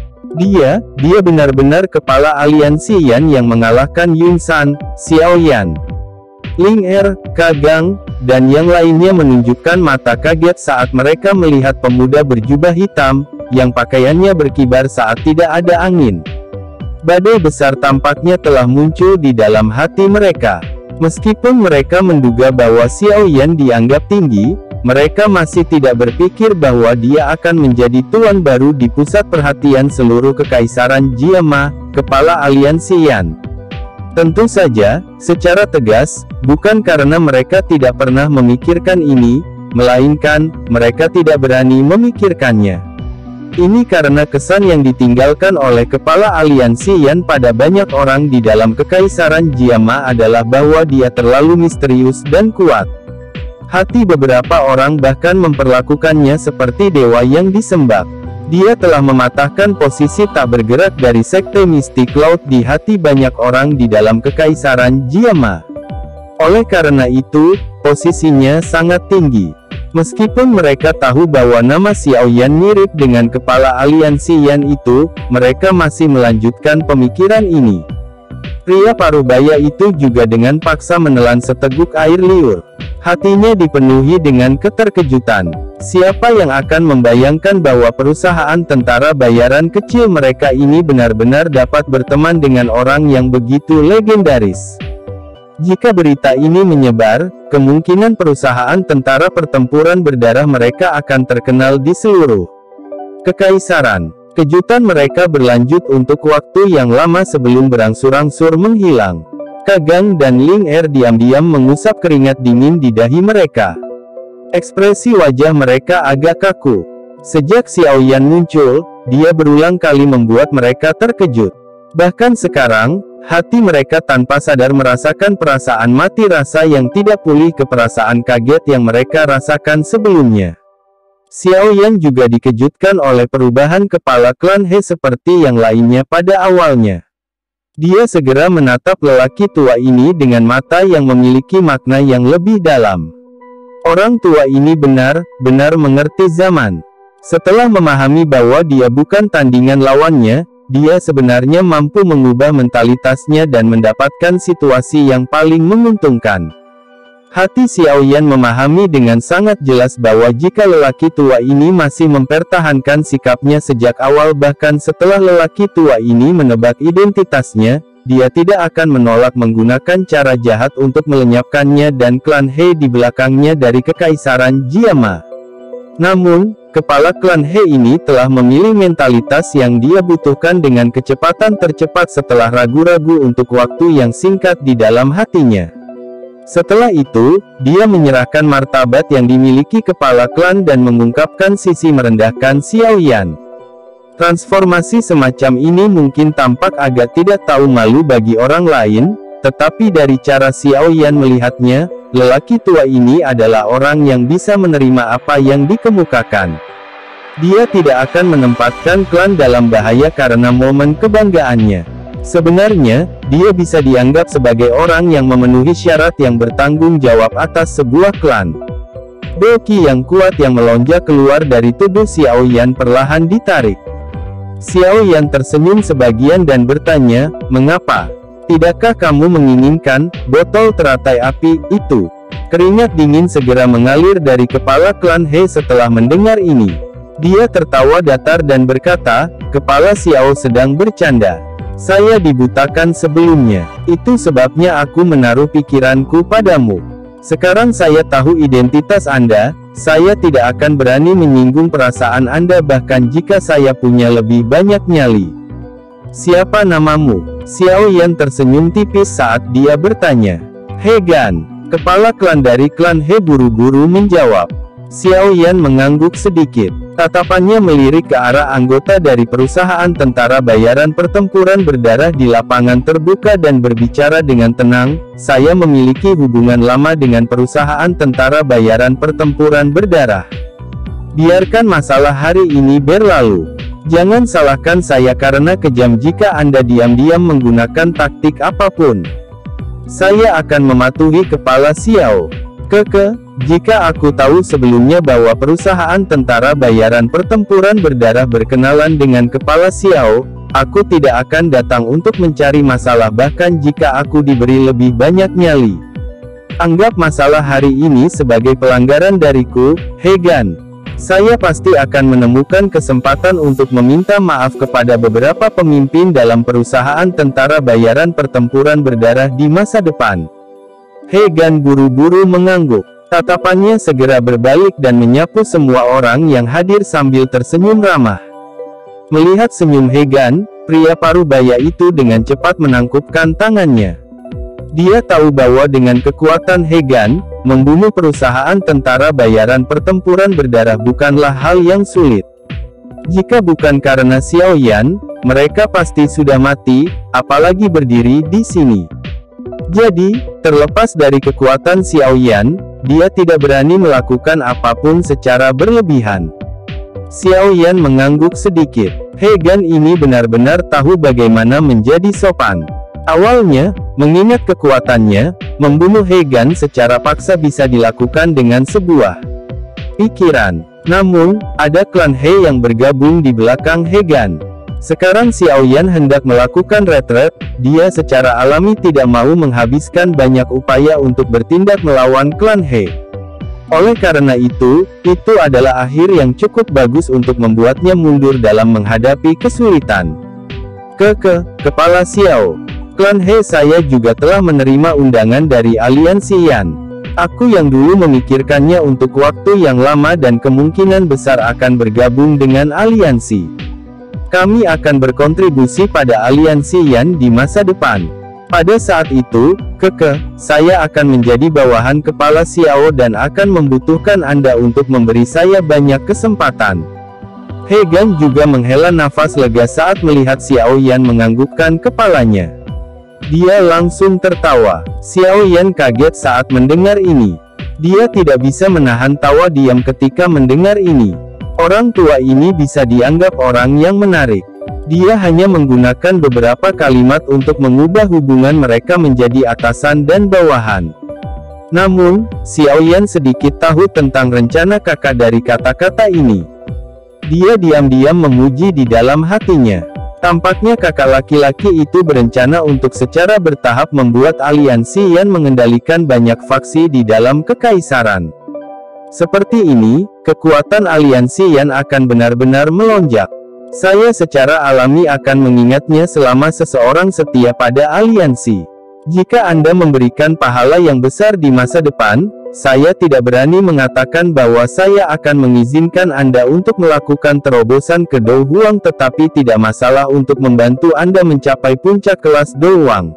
Dia benar-benar kepala aliansi Yan yang mengalahkan Yun San, Xiao Yan, Ling Er, Kagang, dan yang lainnya menunjukkan mata kaget saat mereka melihat pemuda berjubah hitam, yang pakaiannya berkibar saat tidak ada angin. Badai besar tampaknya telah muncul di dalam hati mereka. Meskipun mereka menduga bahwa Xiao Yan dianggap tinggi, mereka masih tidak berpikir bahwa dia akan menjadi tuan baru di pusat perhatian seluruh kekaisaran Jiama, kepala aliansi Yan. Tentu saja, secara tegas, bukan karena mereka tidak pernah memikirkan ini, melainkan, mereka tidak berani memikirkannya. Ini karena kesan yang ditinggalkan oleh kepala aliansi Yan pada banyak orang di dalam kekaisaran Jiama adalah bahwa dia terlalu misterius dan kuat. Hati beberapa orang bahkan memperlakukannya seperti dewa yang disembah. Dia telah mematahkan posisi tak bergerak dari sekte Mystic Cloud di hati banyak orang di dalam kekaisaran Jiama. Oleh karena itu, posisinya sangat tinggi. Meskipun mereka tahu bahwa nama Xiao Yan mirip dengan kepala aliansi Yan itu, mereka masih melanjutkan pemikiran ini. Pria parubaya itu juga dengan paksa menelan seteguk air liur. Hatinya dipenuhi dengan keterkejutan. Siapa yang akan membayangkan bahwa perusahaan tentara bayaran kecil mereka ini benar-benar dapat berteman dengan orang yang begitu legendaris. Jika berita ini menyebar, kemungkinan perusahaan tentara pertempuran berdarah mereka akan terkenal di seluruh kekaisaran. Kejutan mereka berlanjut untuk waktu yang lama sebelum berangsur-angsur menghilang. Kagang dan Ling Er diam-diam mengusap keringat dingin di dahi mereka. Ekspresi wajah mereka agak kaku. Sejak Xiao Yan muncul, dia berulang kali membuat mereka terkejut. Bahkan sekarang, hati mereka tanpa sadar merasakan perasaan mati rasa yang tidak pulih ke perasaan kaget yang mereka rasakan sebelumnya. Xiao Yan juga dikejutkan oleh perubahan kepala klan He seperti yang lainnya pada awalnya. Dia segera menatap lelaki tua ini dengan mata yang memiliki makna yang lebih dalam. Orang tua ini benar-benar mengerti zaman. Setelah memahami bahwa dia bukan tandingan lawannya, dia sebenarnya mampu mengubah mentalitasnya dan mendapatkan situasi yang paling menguntungkan. Hati Xiao Yan memahami dengan sangat jelas bahwa jika lelaki tua ini masih mempertahankan sikapnya sejak awal bahkan setelah lelaki tua ini menebak identitasnya, dia tidak akan menolak menggunakan cara jahat untuk melenyapkannya dan klan He di belakangnya dari kekaisaran Jiama. Namun, kepala klan He ini telah memilih mentalitas yang dia butuhkan dengan kecepatan tercepat setelah ragu-ragu untuk waktu yang singkat di dalam hatinya. Setelah itu, dia menyerahkan martabat yang dimiliki kepala klan dan mengungkapkan sisi merendahkan Xiao Yan. Transformasi semacam ini mungkin tampak agak tidak tahu malu bagi orang lain, tetapi dari cara Xiao Yan melihatnya, lelaki tua ini adalah orang yang bisa menerima apa yang dikemukakan. Dia tidak akan menempatkan klan dalam bahaya karena momen kebanggaannya. Sebenarnya, dia bisa dianggap sebagai orang yang memenuhi syarat yang bertanggung jawab atas sebuah klan. Doki yang kuat yang melonjak keluar dari tubuh Xiao Yan perlahan ditarik. Xiao Yan tersenyum sebagian dan bertanya, "Mengapa? Tidakkah kamu menginginkan botol teratai api itu?" Keringat dingin segera mengalir dari kepala klan He setelah mendengar ini. Dia tertawa datar dan berkata, "Kepala Xiao sedang bercanda. Saya dibutakan sebelumnya. Itu sebabnya aku menaruh pikiranku padamu. Sekarang saya tahu identitas Anda, saya tidak akan berani menyinggung perasaan Anda bahkan jika saya punya lebih banyak nyali." "Siapa namamu?" Xiao Yan tersenyum tipis saat dia bertanya. "He Gan." Kepala klan dari klan He buru-buru menjawab. Xiao Yan mengangguk sedikit. Tatapannya melirik ke arah anggota dari perusahaan tentara bayaran pertempuran berdarah di lapangan terbuka dan berbicara dengan tenang, "Saya memiliki hubungan lama dengan perusahaan tentara bayaran pertempuran berdarah. Biarkan masalah hari ini berlalu. Jangan salahkan saya karena kejam jika Anda diam-diam menggunakan taktik apapun. Saya akan mematuhi kepala Xiao. Jika aku tahu sebelumnya bahwa perusahaan tentara bayaran pertempuran berdarah berkenalan dengan kepala Xiao, aku tidak akan datang untuk mencari masalah bahkan jika aku diberi lebih banyak nyali. Anggap masalah hari ini sebagai pelanggaran dariku, He Gan. Saya pasti akan menemukan kesempatan untuk meminta maaf kepada beberapa pemimpin dalam perusahaan tentara bayaran pertempuran berdarah di masa depan." He Gan buru-buru mengangguk. Tatapannya segera berbalik dan menyapu semua orang yang hadir sambil tersenyum ramah. Melihat senyum He Gan, pria parubaya itu dengan cepat menangkupkan tangannya. Dia tahu bahwa dengan kekuatan He Gan, membunuh perusahaan tentara bayaran pertempuran berdarah bukanlah hal yang sulit. Jika bukan karena Xiao Yan, mereka pasti sudah mati, apalagi berdiri di sini. Jadi, terlepas dari kekuatan Xiao Yan, dia tidak berani melakukan apapun secara berlebihan. Xiao Yan mengangguk sedikit. He Gan ini benar-benar tahu bagaimana menjadi sopan. Awalnya, mengingat kekuatannya, membunuh He Gan secara paksa bisa dilakukan dengan sebuah pikiran. Namun, ada klan He yang bergabung di belakang He Gan. Sekarang Xiao Yan hendak melakukan retret, dia secara alami tidak mau menghabiskan banyak upaya untuk bertindak melawan klan He. Oleh karena itu adalah akhir yang cukup bagus untuk membuatnya mundur dalam menghadapi kesulitan. Kepala Xiao, klan He saya juga telah menerima undangan dari aliansi Yan. Aku yang dulu memikirkannya untuk waktu yang lama dan kemungkinan besar akan bergabung dengan aliansi. Kami akan berkontribusi pada aliansi Yan di masa depan. Pada saat itu, saya akan menjadi bawahan kepala Xiao dan akan membutuhkan Anda untuk memberi saya banyak kesempatan. He Gan juga menghela nafas lega saat melihat Xiao Yan menganggukkan kepalanya. Dia langsung tertawa. Xiao Yan kaget saat mendengar ini. Dia tidak bisa menahan tawa diam ketika mendengar ini. Orang tua ini bisa dianggap orang yang menarik. Dia hanya menggunakan beberapa kalimat untuk mengubah hubungan mereka menjadi atasan dan bawahan. Namun, Xiao Yan sedikit tahu tentang rencana kakak dari kata-kata ini. Dia diam-diam memuji di dalam hatinya. Tampaknya kakak laki-laki itu berencana untuk secara bertahap membuat aliansi Yan mengendalikan banyak faksi di dalam kekaisaran. Seperti ini, kekuatan aliansi Yan akan benar-benar melonjak. Saya secara alami akan mengingatnya selama seseorang setia pada aliansi. Jika Anda memberikan pahala yang besar di masa depan, saya tidak berani mengatakan bahwa saya akan mengizinkan Anda untuk melakukan terobosan ke Do Huang, tetapi tidak masalah untuk membantu Anda mencapai puncak kelas Do Huang.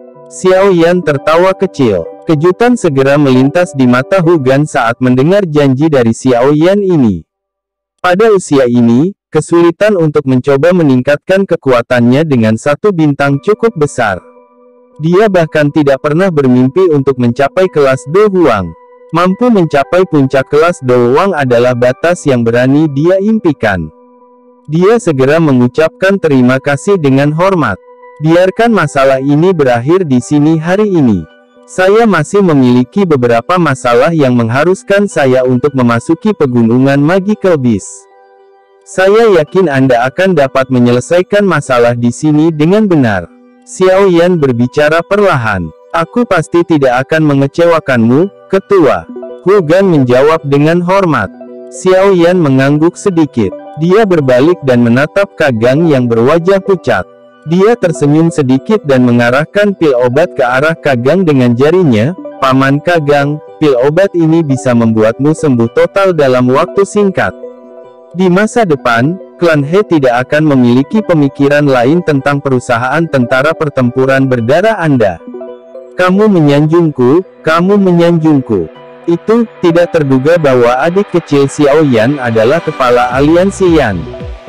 Xiao Yan tertawa kecil. Kejutan segera melintas di mata Hu Gan saat mendengar janji dari Xiao Yan ini. Pada usia ini, kesulitan untuk mencoba meningkatkan kekuatannya dengan 1 bintang cukup besar. Dia bahkan tidak pernah bermimpi untuk mencapai kelas Do Huang. Mampu mencapai puncak kelas Do Huang adalah batas yang berani dia impikan. Dia segera mengucapkan terima kasih dengan hormat. Biarkan masalah ini berakhir di sini hari ini. Saya masih memiliki beberapa masalah yang mengharuskan saya untuk memasuki pegunungan Magical Beast. Saya yakin Anda akan dapat menyelesaikan masalah di sini dengan benar. Xiao Yan berbicara perlahan. Aku pasti tidak akan mengecewakanmu, Ketua. Hu Gan menjawab dengan hormat. Xiao Yan mengangguk sedikit. Dia berbalik dan menatap Kagang yang berwajah pucat. Dia tersenyum sedikit dan mengarahkan pil obat ke arah Kagang dengan jarinya. Paman Kagang, pil obat ini bisa membuatmu sembuh total dalam waktu singkat. Di masa depan, klan He tidak akan memiliki pemikiran lain tentang perusahaan tentara pertempuran berdarah Anda. Kamu menyanjungku, kamu menyanjungku. Itu tidak terduga bahwa adik kecil Xiao Yan adalah kepala aliansi Yan.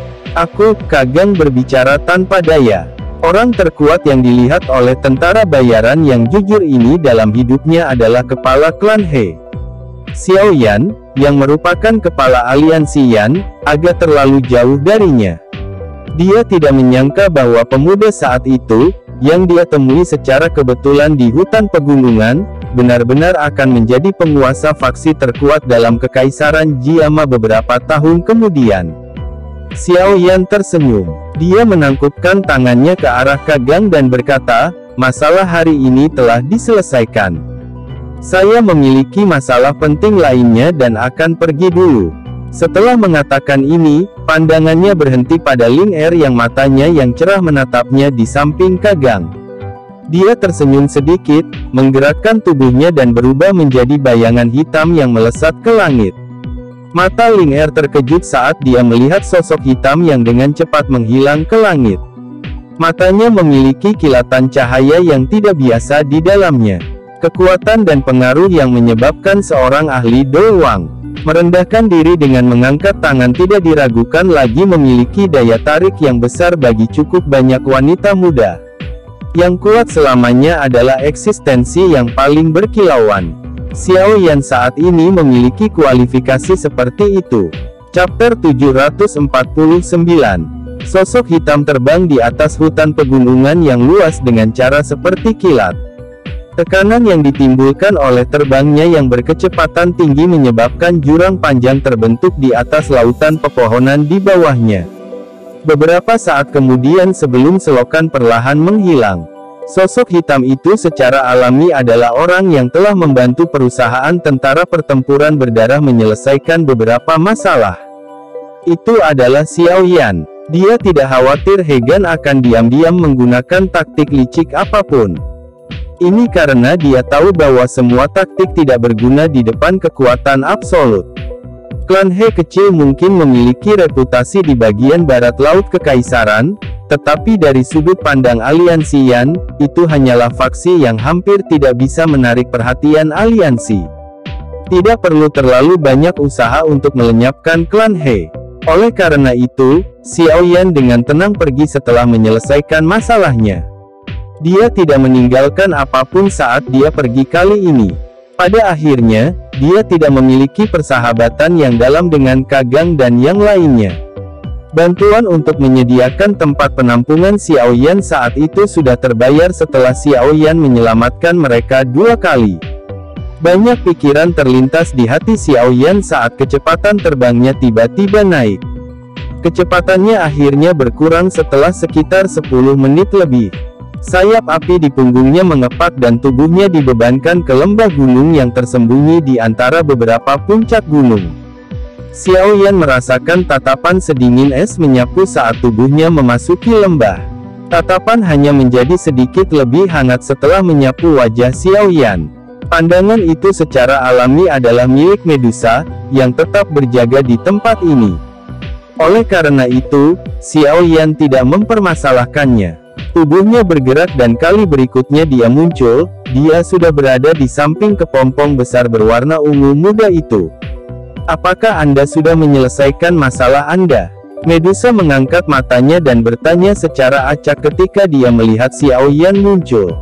Aku, Kagang berbicara tanpa daya. Orang terkuat yang dilihat oleh tentara bayaran yang jujur ini dalam hidupnya adalah kepala klan He. Xiao Yan, yang merupakan kepala aliansi Yan, agak terlalu jauh darinya. Dia tidak menyangka bahwa pemuda saat itu, yang dia temui secara kebetulan di hutan pegunungan, benar-benar akan menjadi penguasa faksi terkuat dalam kekaisaran Jiama beberapa tahun kemudian. Xiao Yan tersenyum. Dia menangkupkan tangannya ke arah Kagang dan berkata, masalah hari ini telah diselesaikan. Saya memiliki masalah penting lainnya dan akan pergi dulu. Setelah mengatakan ini, pandangannya berhenti pada Ling Er yang matanya yang cerah menatapnya di samping Kagang. Dia tersenyum sedikit, menggerakkan tubuhnya dan berubah menjadi bayangan hitam yang melesat ke langit. Mata Ling Er terkejut saat dia melihat sosok hitam yang dengan cepat menghilang ke langit. Matanya memiliki kilatan cahaya yang tidak biasa di dalamnya. Kekuatan dan pengaruh yang menyebabkan seorang ahli Do Huang merendahkan diri dengan mengangkat tangan tidak diragukan lagi memiliki daya tarik yang besar bagi cukup banyak wanita muda. Yang kuat selamanya adalah eksistensi yang paling berkilauan. Xiao Yan saat ini memiliki kualifikasi seperti itu. Chapter 749. Sosok hitam terbang di atas hutan pegunungan yang luas dengan cara seperti kilat. Tekanan yang ditimbulkan oleh terbangnya yang berkecepatan tinggi menyebabkan jurang panjang terbentuk di atas lautan pepohonan di bawahnya. Beberapa saat kemudian sebelum selokan perlahan menghilang, sosok hitam itu secara alami adalah orang yang telah membantu perusahaan tentara pertempuran berdarah menyelesaikan beberapa masalah. Itu adalah Xiao Yan. Dia tidak khawatir Hegan akan diam-diam menggunakan taktik licik apapun. Ini karena dia tahu bahwa semua taktik tidak berguna di depan kekuatan absolut. Klan He kecil mungkin memiliki reputasi di bagian barat laut kekaisaran, tetapi dari sudut pandang aliansi Yan, itu hanyalah faksi yang hampir tidak bisa menarik perhatian aliansi. Tidak perlu terlalu banyak usaha untuk melenyapkan klan He. Oleh karena itu, Xiao Yan dengan tenang pergi setelah menyelesaikan masalahnya. Dia tidak meninggalkan apapun saat dia pergi kali ini. Pada akhirnya, dia tidak memiliki persahabatan yang dalam dengan Kagang dan yang lainnya. Bantuan untuk menyediakan tempat penampungan Xiao Yan saat itu sudah terbayar setelah Xiao Yan menyelamatkan mereka 2 kali. Banyak pikiran terlintas di hati Xiao Yan saat kecepatan terbangnya tiba-tiba naik. Kecepatannya akhirnya berkurang setelah sekitar 10 menit lebih. Sayap api di punggungnya mengepak dan tubuhnya dibebankan ke lembah gunung yang tersembunyi di antara beberapa puncak gunung. Xiao Yan merasakan tatapan sedingin es menyapu saat tubuhnya memasuki lembah. Tatapan hanya menjadi sedikit lebih hangat setelah menyapu wajah Xiao Yan. Pandangan itu secara alami adalah milik Medusa, yang tetap berjaga di tempat ini. Oleh karena itu, Xiao Yan tidak mempermasalahkannya. Tubuhnya bergerak dan kali berikutnya dia muncul, dia sudah berada di samping kepompong besar berwarna ungu muda itu. Apakah Anda sudah menyelesaikan masalah Anda? Medusa mengangkat matanya dan bertanya secara acak ketika dia melihat Xiao Yan muncul.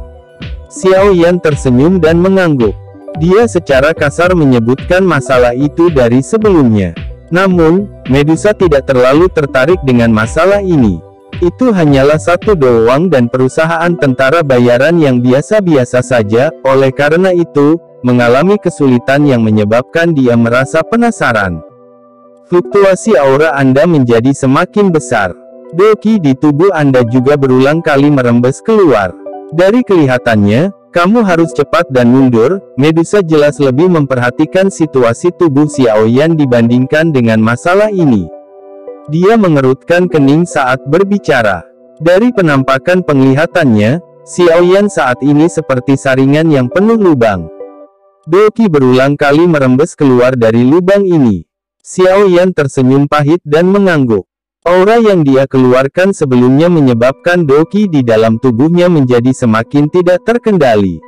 Xiao Yan tersenyum dan mengangguk. Dia secara kasar menyebutkan masalah itu dari sebelumnya. Namun, Medusa tidak terlalu tertarik dengan masalah ini. Itu hanyalah satu doang dan perusahaan tentara bayaran yang biasa-biasa saja, oleh karena itu, mengalami kesulitan yang menyebabkan dia merasa penasaran. Fluktuasi aura Anda menjadi semakin besar. Doki di tubuh Anda juga berulang kali merembes keluar. Dari kelihatannya, kamu harus cepat dan mundur. Medusa jelas lebih memperhatikan situasi tubuh Xiao Yan dibandingkan dengan masalah ini. Dia mengerutkan kening saat berbicara. Dari penampakan penglihatannya, Xiao Yan saat ini seperti saringan yang penuh lubang. Doki berulang kali merembes keluar dari lubang ini. Xiao Yan tersenyum pahit dan mengangguk. Aura yang dia keluarkan sebelumnya menyebabkan Doki di dalam tubuhnya menjadi semakin tidak terkendali.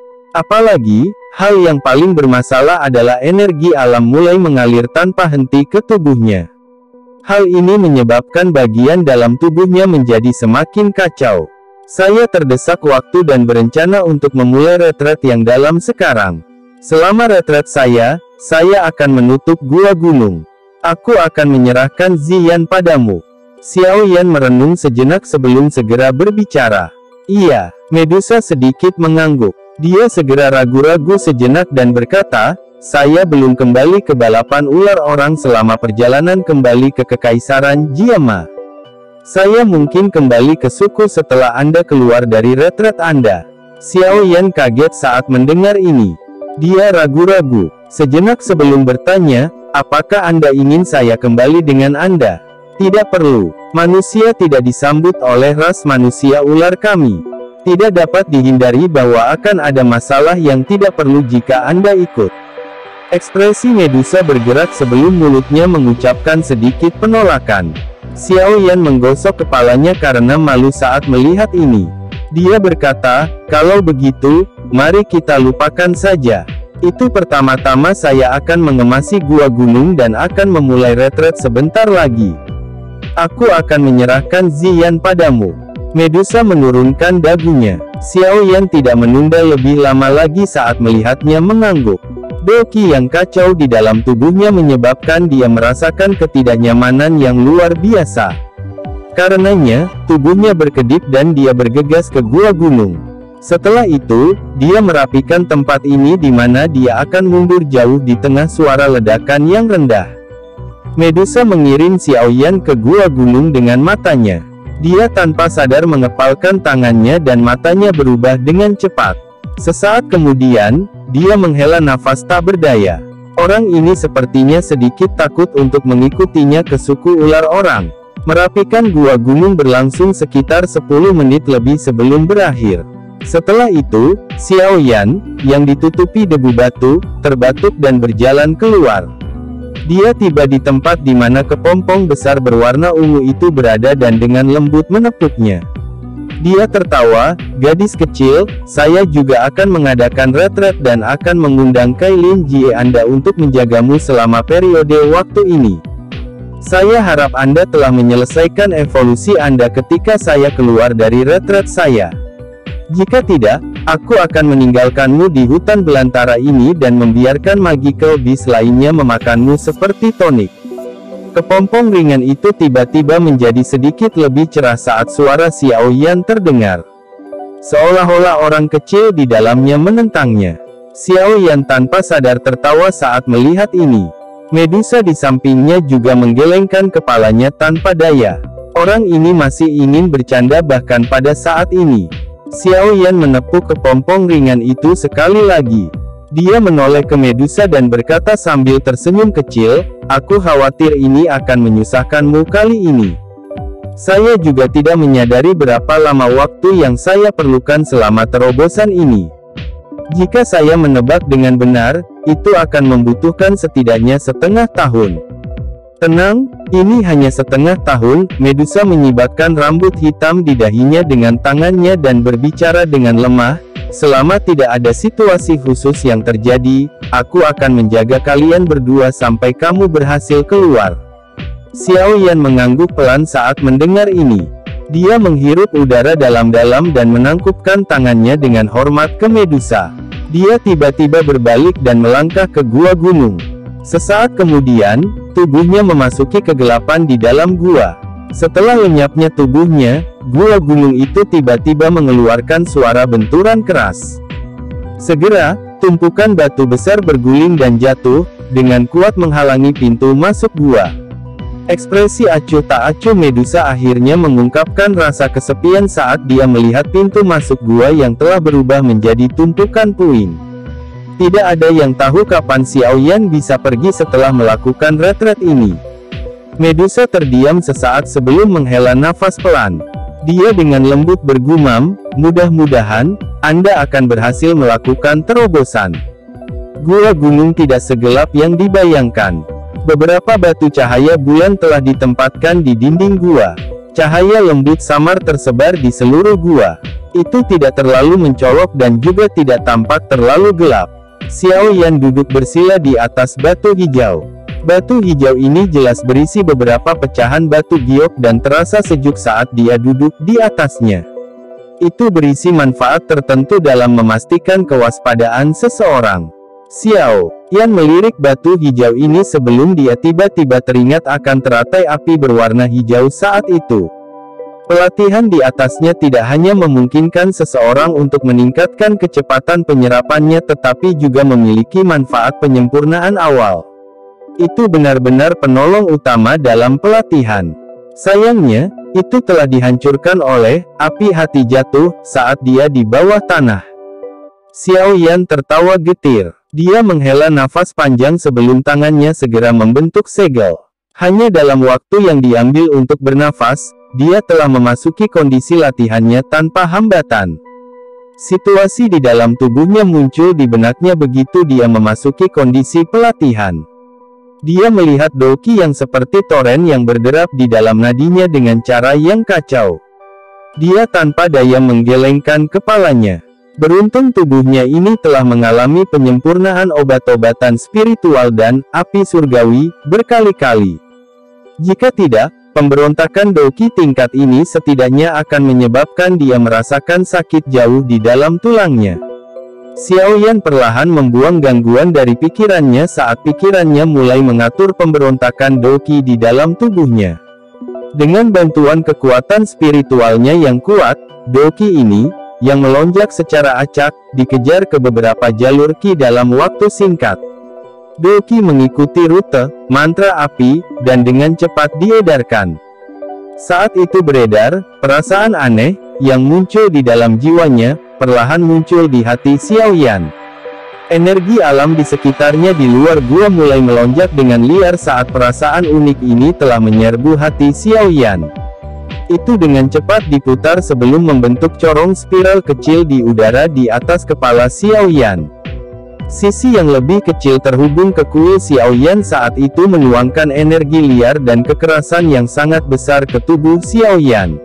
Apalagi, hal yang paling bermasalah adalah energi alam mulai mengalir tanpa henti ke tubuhnya. Hal ini menyebabkan bagian dalam tubuhnya menjadi semakin kacau. Saya terdesak waktu dan berencana untuk memulai retret yang dalam sekarang. Selama retret saya akan menutup gua gunung. Aku akan menyerahkan Ziyan padamu. Xiao Yan merenung sejenak sebelum segera berbicara. Iya, Medusa sedikit mengangguk. Dia segera ragu-ragu sejenak dan berkata, saya belum kembali ke balapan ular orang selama perjalanan kembali ke Kekaisaran Jiama. Saya mungkin kembali ke suku setelah Anda keluar dari retret Anda. Xiao Yan kaget saat mendengar ini. Dia ragu-ragu sejenak sebelum bertanya, apakah Anda ingin saya kembali dengan Anda? Tidak perlu. Manusia tidak disambut oleh ras manusia ular kami. Tidak dapat dihindari bahwa akan ada masalah yang tidak perlu jika Anda ikut. Ekspresi Medusa bergerak sebelum mulutnya mengucapkan sedikit penolakan. Xiao Yan menggosok kepalanya karena malu saat melihat ini. Dia berkata, kalau begitu, mari kita lupakan saja. Itu pertama-tama saya akan mengemasi gua gunung dan akan memulai retret sebentar lagi. Aku akan menyerahkan Ziyan padamu. Medusa menurunkan dagunya. Xiao Yan tidak menunda lebih lama lagi saat melihatnya mengangguk. Doki yang kacau di dalam tubuhnya menyebabkan dia merasakan ketidaknyamanan yang luar biasa. Karenanya, tubuhnya berkedip dan dia bergegas ke gua gunung. Setelah itu, dia merapikan tempat ini di mana dia akan mundur jauh di tengah suara ledakan yang rendah. Medusa mengiring Xiaoyan ke gua gunung dengan matanya. Dia tanpa sadar mengepalkan tangannya dan matanya berubah dengan cepat. Sesaat kemudian, dia menghela nafas tak berdaya. Orang ini sepertinya sedikit takut untuk mengikutinya ke suku ular orang. Merapikan gua gunung berlangsung sekitar 10 menit lebih sebelum berakhir. Setelah itu, Xiaoyan, yang ditutupi debu batu, terbatuk dan berjalan keluar. Dia tiba di tempat di mana kepompong besar berwarna ungu itu berada dan dengan lembut menepuknya. Dia tertawa, "Gadis kecil, saya juga akan mengadakan retret dan akan mengundang Kailin Jie Anda untuk menjagamu selama periode waktu ini. Saya harap Anda telah menyelesaikan evolusi Anda ketika saya keluar dari retret saya. Jika tidak, aku akan meninggalkanmu di hutan belantara ini dan membiarkan magical beast lainnya memakanmu seperti tonik." Kepompong ringan itu tiba-tiba menjadi sedikit lebih cerah saat suara Xiaoyan terdengar. Seolah-olah orang kecil di dalamnya menentangnya. Xiaoyan tanpa sadar tertawa saat melihat ini. Medusa di sampingnya juga menggelengkan kepalanya tanpa daya. Orang ini masih ingin bercanda bahkan pada saat ini. Xiaoyan menepuk kepompong ringan itu sekali lagi. Dia menoleh ke Medusa dan berkata sambil tersenyum kecil, "Aku khawatir ini akan menyusahkanmu kali ini. Saya juga tidak menyadari berapa lama waktu yang saya perlukan selama terobosan ini. Jika saya menebak dengan benar, itu akan membutuhkan setidaknya setengah tahun." "Tenang, ini hanya setengah tahun." Medusa menyibakkan rambut hitam di dahinya dengan tangannya dan berbicara dengan lemah, "Selama tidak ada situasi khusus yang terjadi, aku akan menjaga kalian berdua sampai kamu berhasil keluar." Xiaoyan mengangguk pelan saat mendengar ini. Dia menghirup udara dalam-dalam dan menangkupkan tangannya dengan hormat ke Medusa. Dia tiba-tiba berbalik dan melangkah ke gua gunung. Sesaat kemudian, tubuhnya memasuki kegelapan di dalam gua. Setelah lenyapnya tubuhnya, gua gunung itu tiba-tiba mengeluarkan suara benturan keras. Segera, tumpukan batu besar berguling dan jatuh, dengan kuat menghalangi pintu masuk gua. Ekspresi acuh tak acuh Medusa akhirnya mengungkapkan rasa kesepian saat dia melihat pintu masuk gua yang telah berubah menjadi tumpukan puing. Tidak ada yang tahu kapan Xiaoyan bisa pergi setelah melakukan retret ini. Medusa terdiam sesaat sebelum menghela nafas pelan. Dia dengan lembut bergumam, "Mudah-mudahan, Anda akan berhasil melakukan terobosan." Gua gunung tidak segelap yang dibayangkan. Beberapa batu cahaya bulan telah ditempatkan di dinding gua. Cahaya lembut samar tersebar di seluruh gua. Itu tidak terlalu mencolok dan juga tidak tampak terlalu gelap. Xiaoyan duduk bersila di atas batu hijau. Batu hijau ini jelas berisi beberapa pecahan batu giok dan terasa sejuk saat dia duduk di atasnya. Itu berisi manfaat tertentu dalam memastikan kewaspadaan seseorang. Xiaoyan melirik batu hijau ini sebelum dia tiba-tiba teringat akan teratai api berwarna hijau saat itu. Pelatihan di atasnya tidak hanya memungkinkan seseorang untuk meningkatkan kecepatan penyerapannya tetapi juga memiliki manfaat penyempurnaan awal. Itu benar-benar penolong utama dalam pelatihan. Sayangnya, itu telah dihancurkan oleh api hati jatuh saat dia di bawah tanah. Xiaoyan tertawa getir. Dia menghela nafas panjang sebelum tangannya segera membentuk segel. Hanya dalam waktu yang diambil untuk bernafas, dia telah memasuki kondisi latihannya tanpa hambatan. Situasi di dalam tubuhnya muncul di benaknya begitu dia memasuki kondisi pelatihan. Dia melihat Doki yang seperti toren yang berderap di dalam nadinya dengan cara yang kacau. Dia tanpa daya menggelengkan kepalanya. Beruntung tubuhnya ini telah mengalami penyempurnaan obat-obatan spiritual dan api surgawi berkali-kali. Jika tidak, pemberontakan Doki tingkat ini setidaknya akan menyebabkan dia merasakan sakit jauh di dalam tulangnya. Xiaoyan perlahan membuang gangguan dari pikirannya saat pikirannya mulai mengatur pemberontakan Doki di dalam tubuhnya. Dengan bantuan kekuatan spiritualnya yang kuat, Doki ini, yang melonjak secara acak, dikejar ke beberapa jalur ki dalam waktu singkat. Doki mengikuti rute mantra api, dan dengan cepat diedarkan. Saat itu beredar, perasaan aneh, yang muncul di dalam jiwanya, perlahan muncul di hati Xiaoyan. Energi alam di sekitarnya di luar gua mulai melonjak dengan liar saat perasaan unik ini telah menyerbu hati Xiaoyan. Itu dengan cepat diputar sebelum membentuk corong spiral kecil di udara di atas kepala Xiaoyan. Sisi yang lebih kecil terhubung ke kuil Xiaoyan saat itu menuangkan energi liar dan kekerasan yang sangat besar ke tubuh Xiaoyan.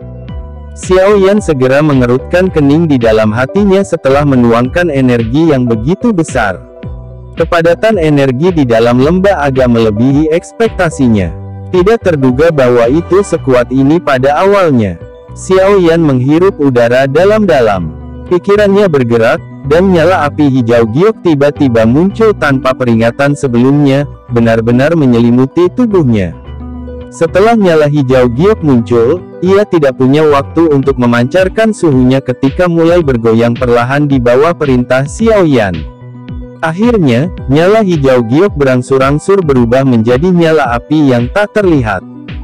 Xiaoyan segera mengerutkan kening di dalam hatinya setelah menuangkan energi yang begitu besar. Kepadatan energi di dalam lembah agak melebihi ekspektasinya. Tidak terduga bahwa itu sekuat ini pada awalnya. Xiaoyan menghirup udara dalam-dalam. Pikirannya bergerak, dan nyala api hijau giok tiba-tiba muncul tanpa peringatan sebelumnya, benar-benar menyelimuti tubuhnya. Setelah nyala hijau giok muncul, ia tidak punya waktu untuk memancarkan suhunya ketika mulai bergoyang perlahan di bawah perintah Xiaoyan. Akhirnya, nyala hijau giok berangsur-angsur berubah menjadi nyala api yang tak terlihat.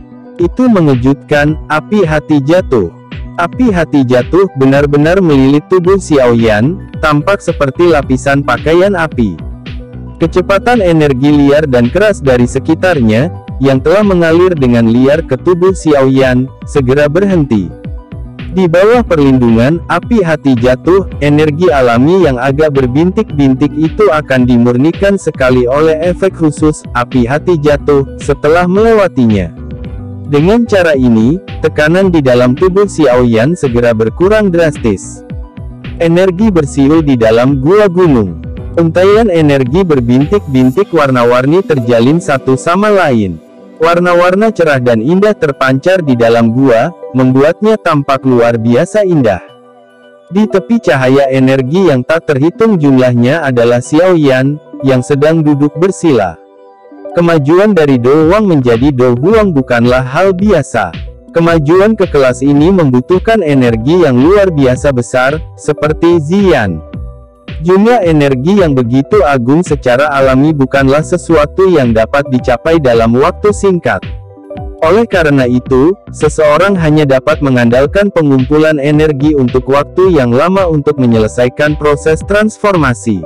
Itu mengejutkan, api hati jatuh. Api hati jatuh benar-benar melilit tubuh Xiaoyan, tampak seperti lapisan pakaian api. Kecepatan energi liar dan keras dari sekitarnya, yang telah mengalir dengan liar ke tubuh Xiaoyan, segera berhenti. Di bawah perlindungan api hati jatuh, energi alami yang agak berbintik-bintik itu akan dimurnikan sekali oleh efek khusus, api hati jatuh, setelah melewatinya. Dengan cara ini, tekanan di dalam tubuh Xiaoyan segera berkurang drastis. Energi bersiul di dalam gua gunung. Untaian energi berbintik-bintik warna-warni terjalin satu sama lain. Warna-warna cerah dan indah terpancar di dalam gua, membuatnya tampak luar biasa indah. Di tepi cahaya energi yang tak terhitung jumlahnya adalah Xiaoyan, yang sedang duduk bersila. Kemajuan dari Do Wang menjadi Do Huang bukanlah hal biasa. Kemajuan ke kelas ini membutuhkan energi yang luar biasa besar, seperti Ziyan. Jumlah energi yang begitu agung secara alami bukanlah sesuatu yang dapat dicapai dalam waktu singkat. Oleh karena itu, seseorang hanya dapat mengandalkan pengumpulan energi untuk waktu yang lama untuk menyelesaikan proses transformasi.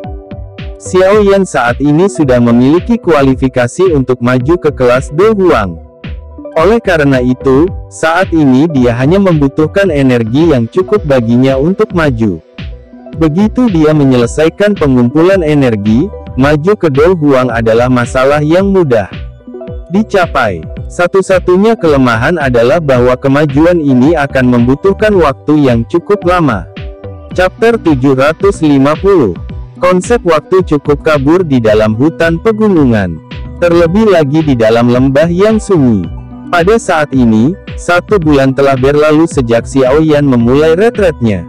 Xiaoyan saat ini sudah memiliki kualifikasi untuk maju ke kelas Do Huang. Oleh karena itu, saat ini dia hanya membutuhkan energi yang cukup baginya untuk maju. Begitu dia menyelesaikan pengumpulan energi, maju ke Do Huang adalah masalah yang mudah dicapai. Satu-satunya kelemahan adalah bahwa kemajuan ini akan membutuhkan waktu yang cukup lama. Chapter 750. Konsep waktu cukup kabur di dalam hutan pegunungan. Terlebih lagi di dalam lembah yang sunyi. Pada saat ini, 1 bulan telah berlalu sejak Xiaoyan memulai retretnya.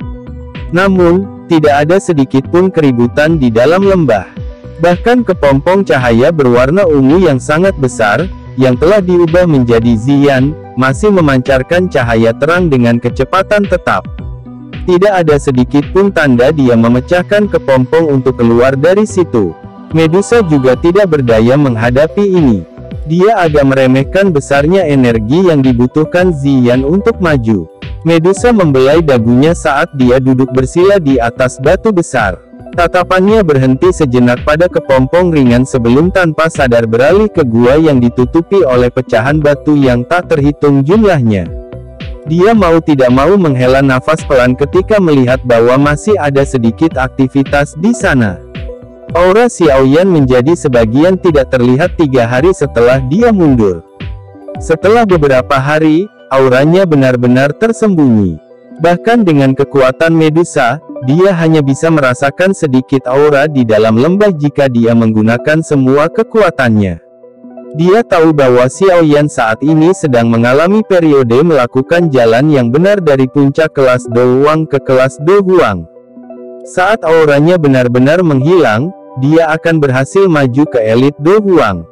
Namun, tidak ada sedikit pun keributan di dalam lembah. Bahkan kepompong cahaya berwarna ungu yang sangat besar, yang telah diubah menjadi Ziyan, masih memancarkan cahaya terang dengan kecepatan tetap. Tidak ada sedikit pun tanda dia memecahkan kepompong untuk keluar dari situ. Medusa juga tidak berdaya menghadapi ini. Dia agak meremehkan besarnya energi yang dibutuhkan Ziyan untuk maju. Medusa membelai dagunya saat dia duduk bersila di atas batu besar. Tatapannya berhenti sejenak pada kepompong ringan sebelum tanpa sadar beralih ke gua yang ditutupi oleh pecahan batu yang tak terhitung jumlahnya. Dia mau tidak mau menghela nafas pelan ketika melihat bahwa masih ada sedikit aktivitas di sana. Aura Xiaoyan menjadi sebagian tidak terlihat 3 hari setelah dia mundur. Setelah beberapa hari, auranya benar-benar tersembunyi. Bahkan dengan kekuatan Medusa, dia hanya bisa merasakan sedikit aura di dalam lembah jika dia menggunakan semua kekuatannya. Dia tahu bahwa Xiaoyan saat ini sedang mengalami periode melakukan jalan yang benar dari puncak kelas Do Wang ke kelas Do Huang. Saat auranya benar-benar menghilang, dia akan berhasil maju ke elit Do Huang.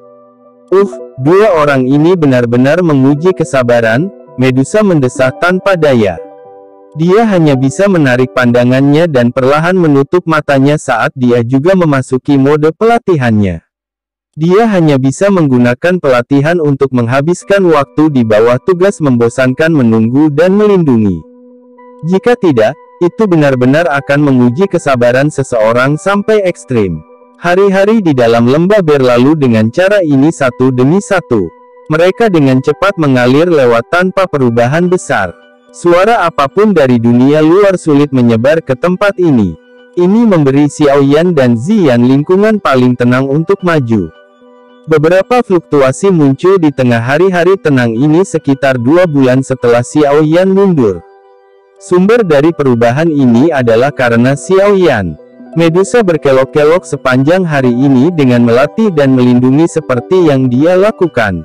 Dua orang ini benar-benar menguji kesabaran, Medusa mendesah tanpa daya. Dia hanya bisa menarik pandangannya dan perlahan menutup matanya saat dia juga memasuki mode pelatihannya. Dia hanya bisa menggunakan pelatihan untuk menghabiskan waktu di bawah tugas membosankan menunggu dan melindungi. Jika tidak, itu benar-benar akan menguji kesabaran seseorang sampai ekstrim. Hari-hari di dalam lembah berlalu dengan cara ini satu demi satu. Mereka dengan cepat mengalir lewat tanpa perubahan besar. Suara apapun dari dunia luar sulit menyebar ke tempat ini. Ini memberi Xiaoyan dan Ziyan lingkungan paling tenang untuk maju. Beberapa fluktuasi muncul di tengah hari-hari tenang ini sekitar 2 bulan setelah Xiaoyan mundur. Sumber dari perubahan ini adalah karena Xiaoyan. Medusa berkelok-kelok sepanjang hari ini dengan melatih dan melindungi seperti yang dia lakukan.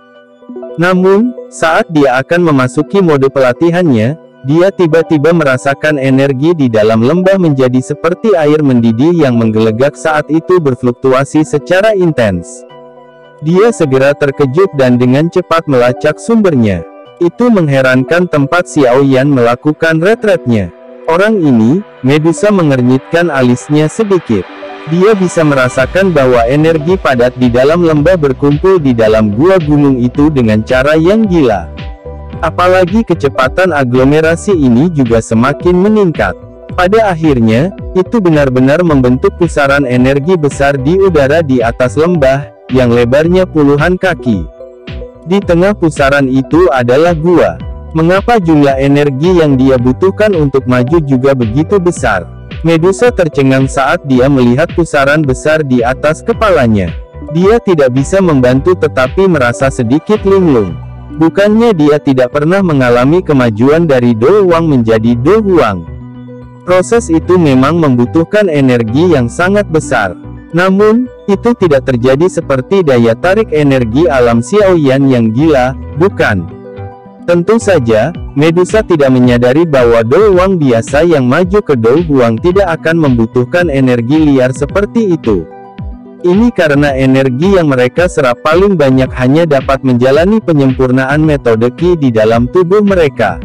Namun, saat dia akan memasuki mode pelatihannya, dia tiba-tiba merasakan energi di dalam lembah menjadi seperti air mendidih yang menggelegak saat itu berfluktuasi secara intens. Dia segera terkejut dan dengan cepat melacak sumbernya. Itu mengherankan tempat Xiaoyan melakukan retretnya. Orang ini, Medusa mengernyitkan alisnya sedikit. Dia bisa merasakan bahwa energi padat di dalam lembah berkumpul di dalam gua gunung itu dengan cara yang gila. Apalagi kecepatan aglomerasi ini juga semakin meningkat. Pada akhirnya, itu benar-benar membentuk pusaran energi besar di udara di atas lembah, yang lebarnya puluhan kaki. Di tengah pusaran itu adalah gua. Mengapa jumlah energi yang dia butuhkan untuk maju juga begitu besar? Medusa tercengang saat dia melihat pusaran besar di atas kepalanya. Dia tidak bisa membantu tetapi merasa sedikit linglung. Bukannya dia tidak pernah mengalami kemajuan dari Do Huang menjadi Do Huang. Proses itu memang membutuhkan energi yang sangat besar. Namun, itu tidak terjadi seperti daya tarik energi alam Xiaoyan yang gila, bukan? Tentu saja, Medusa tidak menyadari bahwa Do Huang biasa yang maju ke Do Huang tidak akan membutuhkan energi liar seperti itu. Ini karena energi yang mereka serap paling banyak hanya dapat menjalani penyempurnaan metode Qi di dalam tubuh mereka.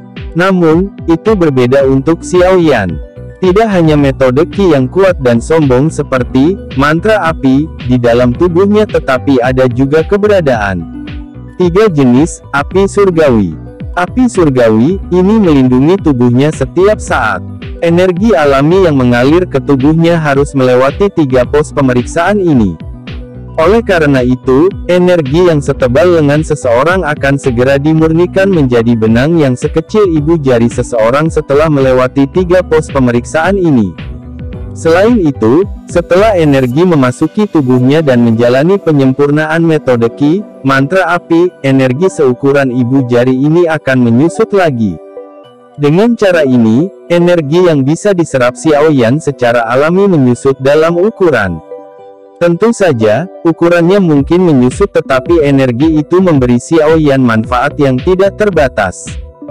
Namun, itu berbeda untuk Xiaoyan. Tidak hanya metode Qi yang kuat dan sombong seperti mantra api di dalam tubuhnya, tetapi ada juga keberadaan 3 jenis api surgawi. Api surgawi ini melindungi tubuhnya setiap saat. Energi alami yang mengalir ke tubuhnya harus melewati 3 pos pemeriksaan ini. Oleh karena itu, energi yang setebal lengan seseorang akan segera dimurnikan menjadi benang yang sekecil ibu jari seseorang setelah melewati 3 pos pemeriksaan ini. Selain itu, setelah energi memasuki tubuhnya dan menjalani penyempurnaan metode Qi, mantra api, energi seukuran ibu jari ini akan menyusut lagi. Dengan cara ini, energi yang bisa diserap Xiaoyan secara alami menyusut dalam ukuran. Tentu saja, ukurannya mungkin menyusut tetapi energi itu memberi Xiaoyan manfaat yang tidak terbatas.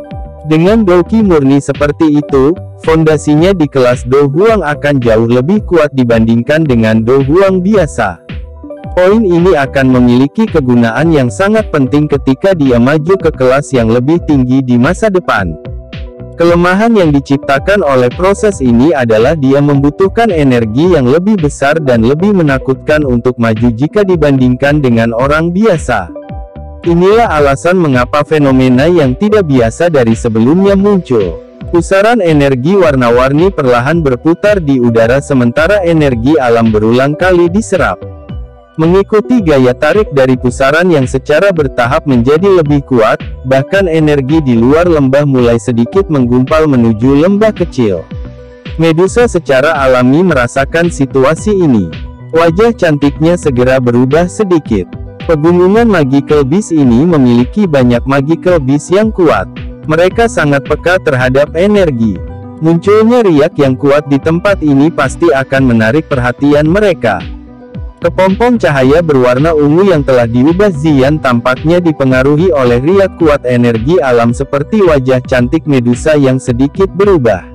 Dengan Do Qi murni seperti itu, fondasinya di kelas Do Huang akan jauh lebih kuat dibandingkan dengan Do Huang biasa. Poin ini akan memiliki kegunaan yang sangat penting ketika dia maju ke kelas yang lebih tinggi di masa depan. Kelemahan yang diciptakan oleh proses ini adalah dia membutuhkan energi yang lebih besar dan lebih menakutkan untuk maju jika dibandingkan dengan orang biasa. Inilah alasan mengapa fenomena yang tidak biasa dari sebelumnya muncul. Pusaran energi warna-warni perlahan berputar di udara sementara energi alam berulang kali diserap. Mengikuti gaya tarik dari pusaran yang secara bertahap menjadi lebih kuat, bahkan energi di luar lembah mulai sedikit menggumpal menuju lembah kecil. Medusa secara alami merasakan situasi ini. Wajah cantiknya segera berubah sedikit. Pegunungan Magical Beast ini memiliki banyak Magical Beast yang kuat. Mereka sangat peka terhadap energi. Munculnya riak yang kuat di tempat ini pasti akan menarik perhatian mereka. Kepompong cahaya berwarna ungu yang telah diubah Ziyan tampaknya dipengaruhi oleh riak kuat energi alam seperti wajah cantik Medusa yang sedikit berubah.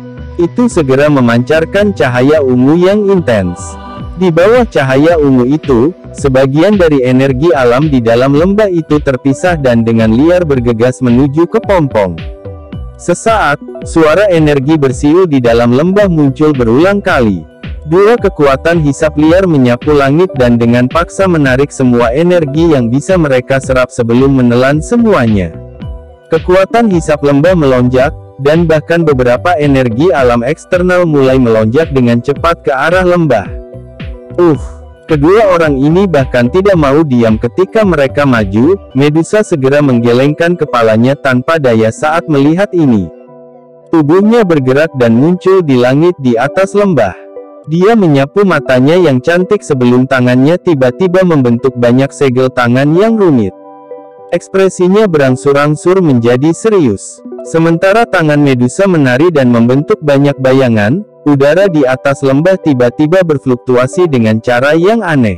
Itu segera memancarkan cahaya ungu yang intens. Di bawah cahaya ungu itu, sebagian dari energi alam di dalam lembah itu terpisah dan dengan liar bergegas menuju kepompong. Sesaat, suara energi bersiul di dalam lembah muncul berulang kali. Dua kekuatan hisap liar menyapu langit dan dengan paksa menarik semua energi yang bisa mereka serap sebelum menelan semuanya. Kekuatan hisap lembah melonjak, dan bahkan beberapa energi alam eksternal mulai melonjak dengan cepat ke arah lembah. Kedua orang ini bahkan tidak mau diam ketika mereka maju. Medusa segera menggelengkan kepalanya tanpa daya saat melihat ini. Tubuhnya bergerak dan muncul di langit di atas lembah. Dia menyapu matanya yang cantik sebelum tangannya tiba-tiba membentuk banyak segel tangan yang rumit. Ekspresinya berangsur-angsur menjadi serius. Sementara tangan Medusa menari dan membentuk banyak bayangan, udara di atas lembah tiba-tiba berfluktuasi dengan cara yang aneh.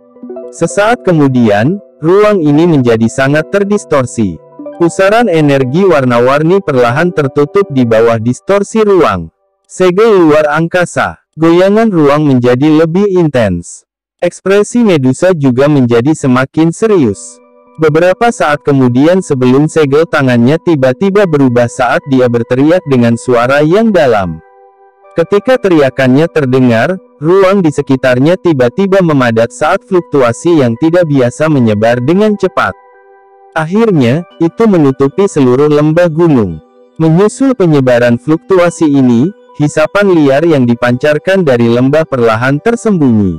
Sesaat kemudian, ruang ini menjadi sangat terdistorsi. Pusaran energi warna-warni perlahan tertutup di bawah distorsi ruang. Segel luar angkasa. Goyangan ruang menjadi lebih intens. Ekspresi Medusa juga menjadi semakin serius. Beberapa saat kemudian sebelum segel tangannya tiba-tiba berubah saat dia berteriak dengan suara yang dalam. Ketika teriakannya terdengar, ruang di sekitarnya tiba-tiba memadat saat fluktuasi yang tidak biasa menyebar dengan cepat. Akhirnya, itu menutupi seluruh lembah gunung. Menyusul penyebaran fluktuasi ini, hisapan liar yang dipancarkan dari lembah perlahan tersembunyi.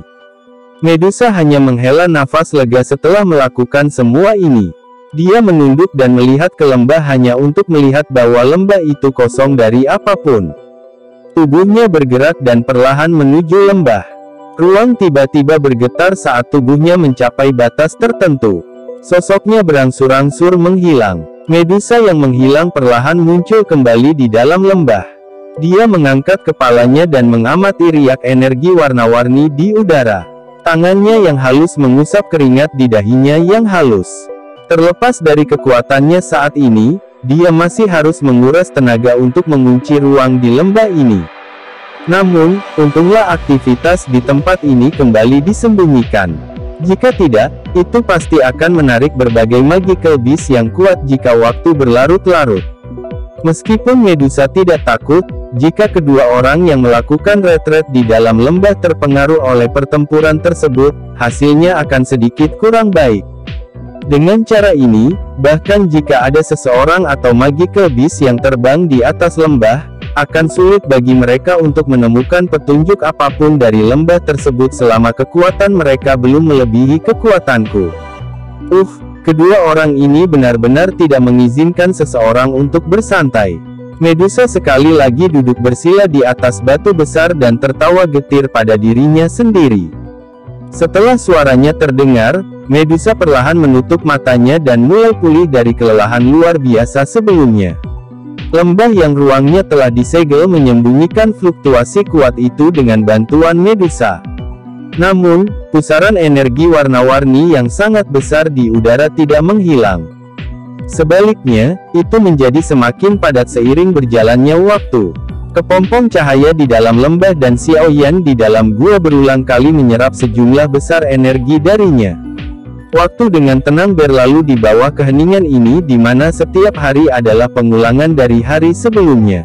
Medusa hanya menghela nafas lega setelah melakukan semua ini. Dia menunduk dan melihat ke lembah hanya untuk melihat bahwa lembah itu kosong dari apapun. Tubuhnya bergerak dan perlahan menuju lembah. Ruang tiba-tiba bergetar saat tubuhnya mencapai batas tertentu. Sosoknya berangsur-angsur menghilang. Medusa yang menghilang perlahan muncul kembali di dalam lembah. Dia mengangkat kepalanya dan mengamati riak energi warna-warni di udara. Tangannya yang halus mengusap keringat di dahinya yang halus. Terlepas dari kekuatannya saat ini, dia masih harus menguras tenaga untuk mengunci ruang di lembah ini. Namun, untunglah aktivitas di tempat ini kembali disembunyikan. Jika tidak, itu pasti akan menarik berbagai magical beast yang kuat jika waktu berlarut-larut. Meskipun Medusa tidak takut, jika kedua orang yang melakukan retret di dalam lembah terpengaruh oleh pertempuran tersebut, hasilnya akan sedikit kurang baik. Dengan cara ini, bahkan jika ada seseorang atau magical beast yang terbang di atas lembah, akan sulit bagi mereka untuk menemukan petunjuk apapun dari lembah tersebut selama kekuatan mereka belum melebihi kekuatanku. Kedua orang ini benar-benar tidak mengizinkan seseorang untuk bersantai. Medusa sekali lagi duduk bersila di atas batu besar dan tertawa getir pada dirinya sendiri. Setelah suaranya terdengar, Medusa perlahan menutup matanya dan mulai pulih dari kelelahan luar biasa sebelumnya. Lembah yang ruangnya telah disegel menyembunyikan fluktuasi kuat itu dengan bantuan Medusa. Namun, pusaran energi warna-warni yang sangat besar di udara tidak menghilang. Sebaliknya, itu menjadi semakin padat seiring berjalannya waktu. Kepompong cahaya di dalam lembah dan Xiao Yan di dalam gua berulang kali menyerap sejumlah besar energi darinya. Waktu dengan tenang berlalu di bawah keheningan ini di mana setiap hari adalah pengulangan dari hari sebelumnya.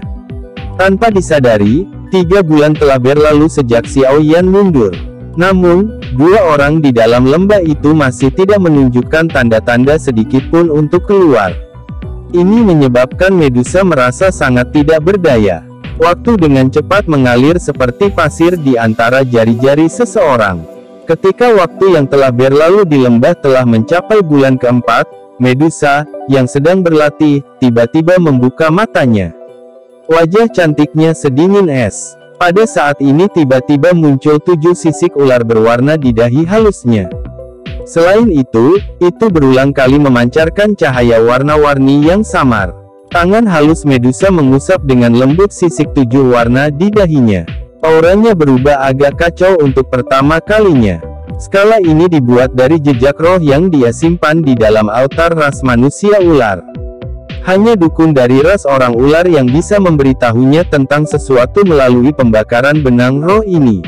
Tanpa disadari, 3 bulan telah berlalu sejak Xiao Yan mundur. Namun, 2 orang di dalam lembah itu masih tidak menunjukkan tanda-tanda sedikitpun untuk keluar. Ini menyebabkan Medusa merasa sangat tidak berdaya. Waktu dengan cepat mengalir seperti pasir di antara jari-jari seseorang. Ketika waktu yang telah berlalu di lembah telah mencapai bulan keempat, Medusa, yang sedang berlatih, tiba-tiba membuka matanya. Wajah cantiknya sedingin es. Pada saat ini tiba-tiba muncul 7 sisik ular berwarna di dahi halusnya. Selain itu berulang kali memancarkan cahaya warna-warni yang samar. Tangan halus Medusa mengusap dengan lembut sisik 7 warna di dahinya. Auranya berubah agak kacau untuk pertama kalinya. Skala ini dibuat dari jejak roh yang dia simpan di dalam altar ras manusia ular. Hanya dukun dari ras orang ular yang bisa memberitahunya tentang sesuatu melalui pembakaran benang roh ini.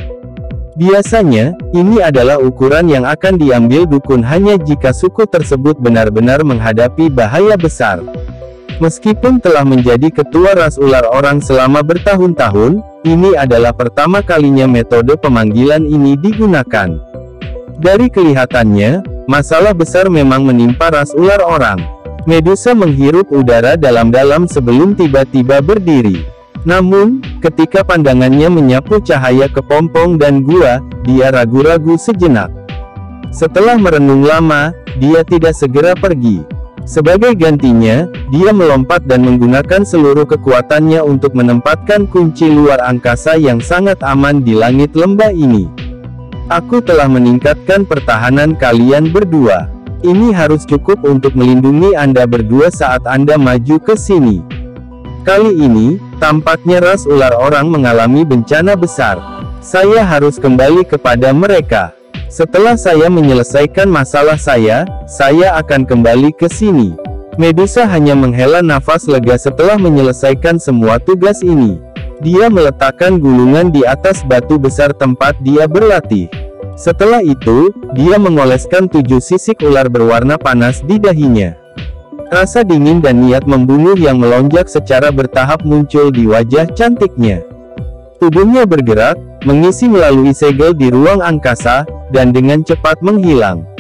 Biasanya, ini adalah ukuran yang akan diambil dukun hanya jika suku tersebut benar-benar menghadapi bahaya besar. Meskipun telah menjadi ketua ras ular orang selama bertahun-tahun, ini adalah pertama kalinya metode pemanggilan ini digunakan. Dari kelihatannya, masalah besar memang menimpa ras ular orang. Medusa menghirup udara dalam-dalam sebelum tiba-tiba berdiri. Namun, ketika pandangannya menyapu cahaya kepompong dan gua, dia ragu-ragu sejenak. Setelah merenung lama, dia tidak segera pergi. Sebagai gantinya, dia melompat dan menggunakan seluruh kekuatannya untuk menempatkan kunci luar angkasa yang sangat aman di langit lembah ini. Aku telah meningkatkan pertahanan kalian berdua. Ini harus cukup untuk melindungi Anda berdua saat Anda maju ke sini. Kali ini, tampaknya ras ular orang mengalami bencana besar. Saya harus kembali kepada mereka. Setelah saya menyelesaikan masalah saya akan kembali ke sini. Medusa hanya menghela nafas lega setelah menyelesaikan semua tugas ini. Dia meletakkan gulungan di atas batu besar tempat dia berlatih. Setelah itu, dia mengoleskan 7 sisik ular berwarna panas di dahinya. Rasa dingin dan niat membunuh yang melonjak secara bertahap muncul di wajah cantiknya. Tubuhnya bergerak, mengisi melalui segel di ruang angkasa, dan dengan cepat menghilang.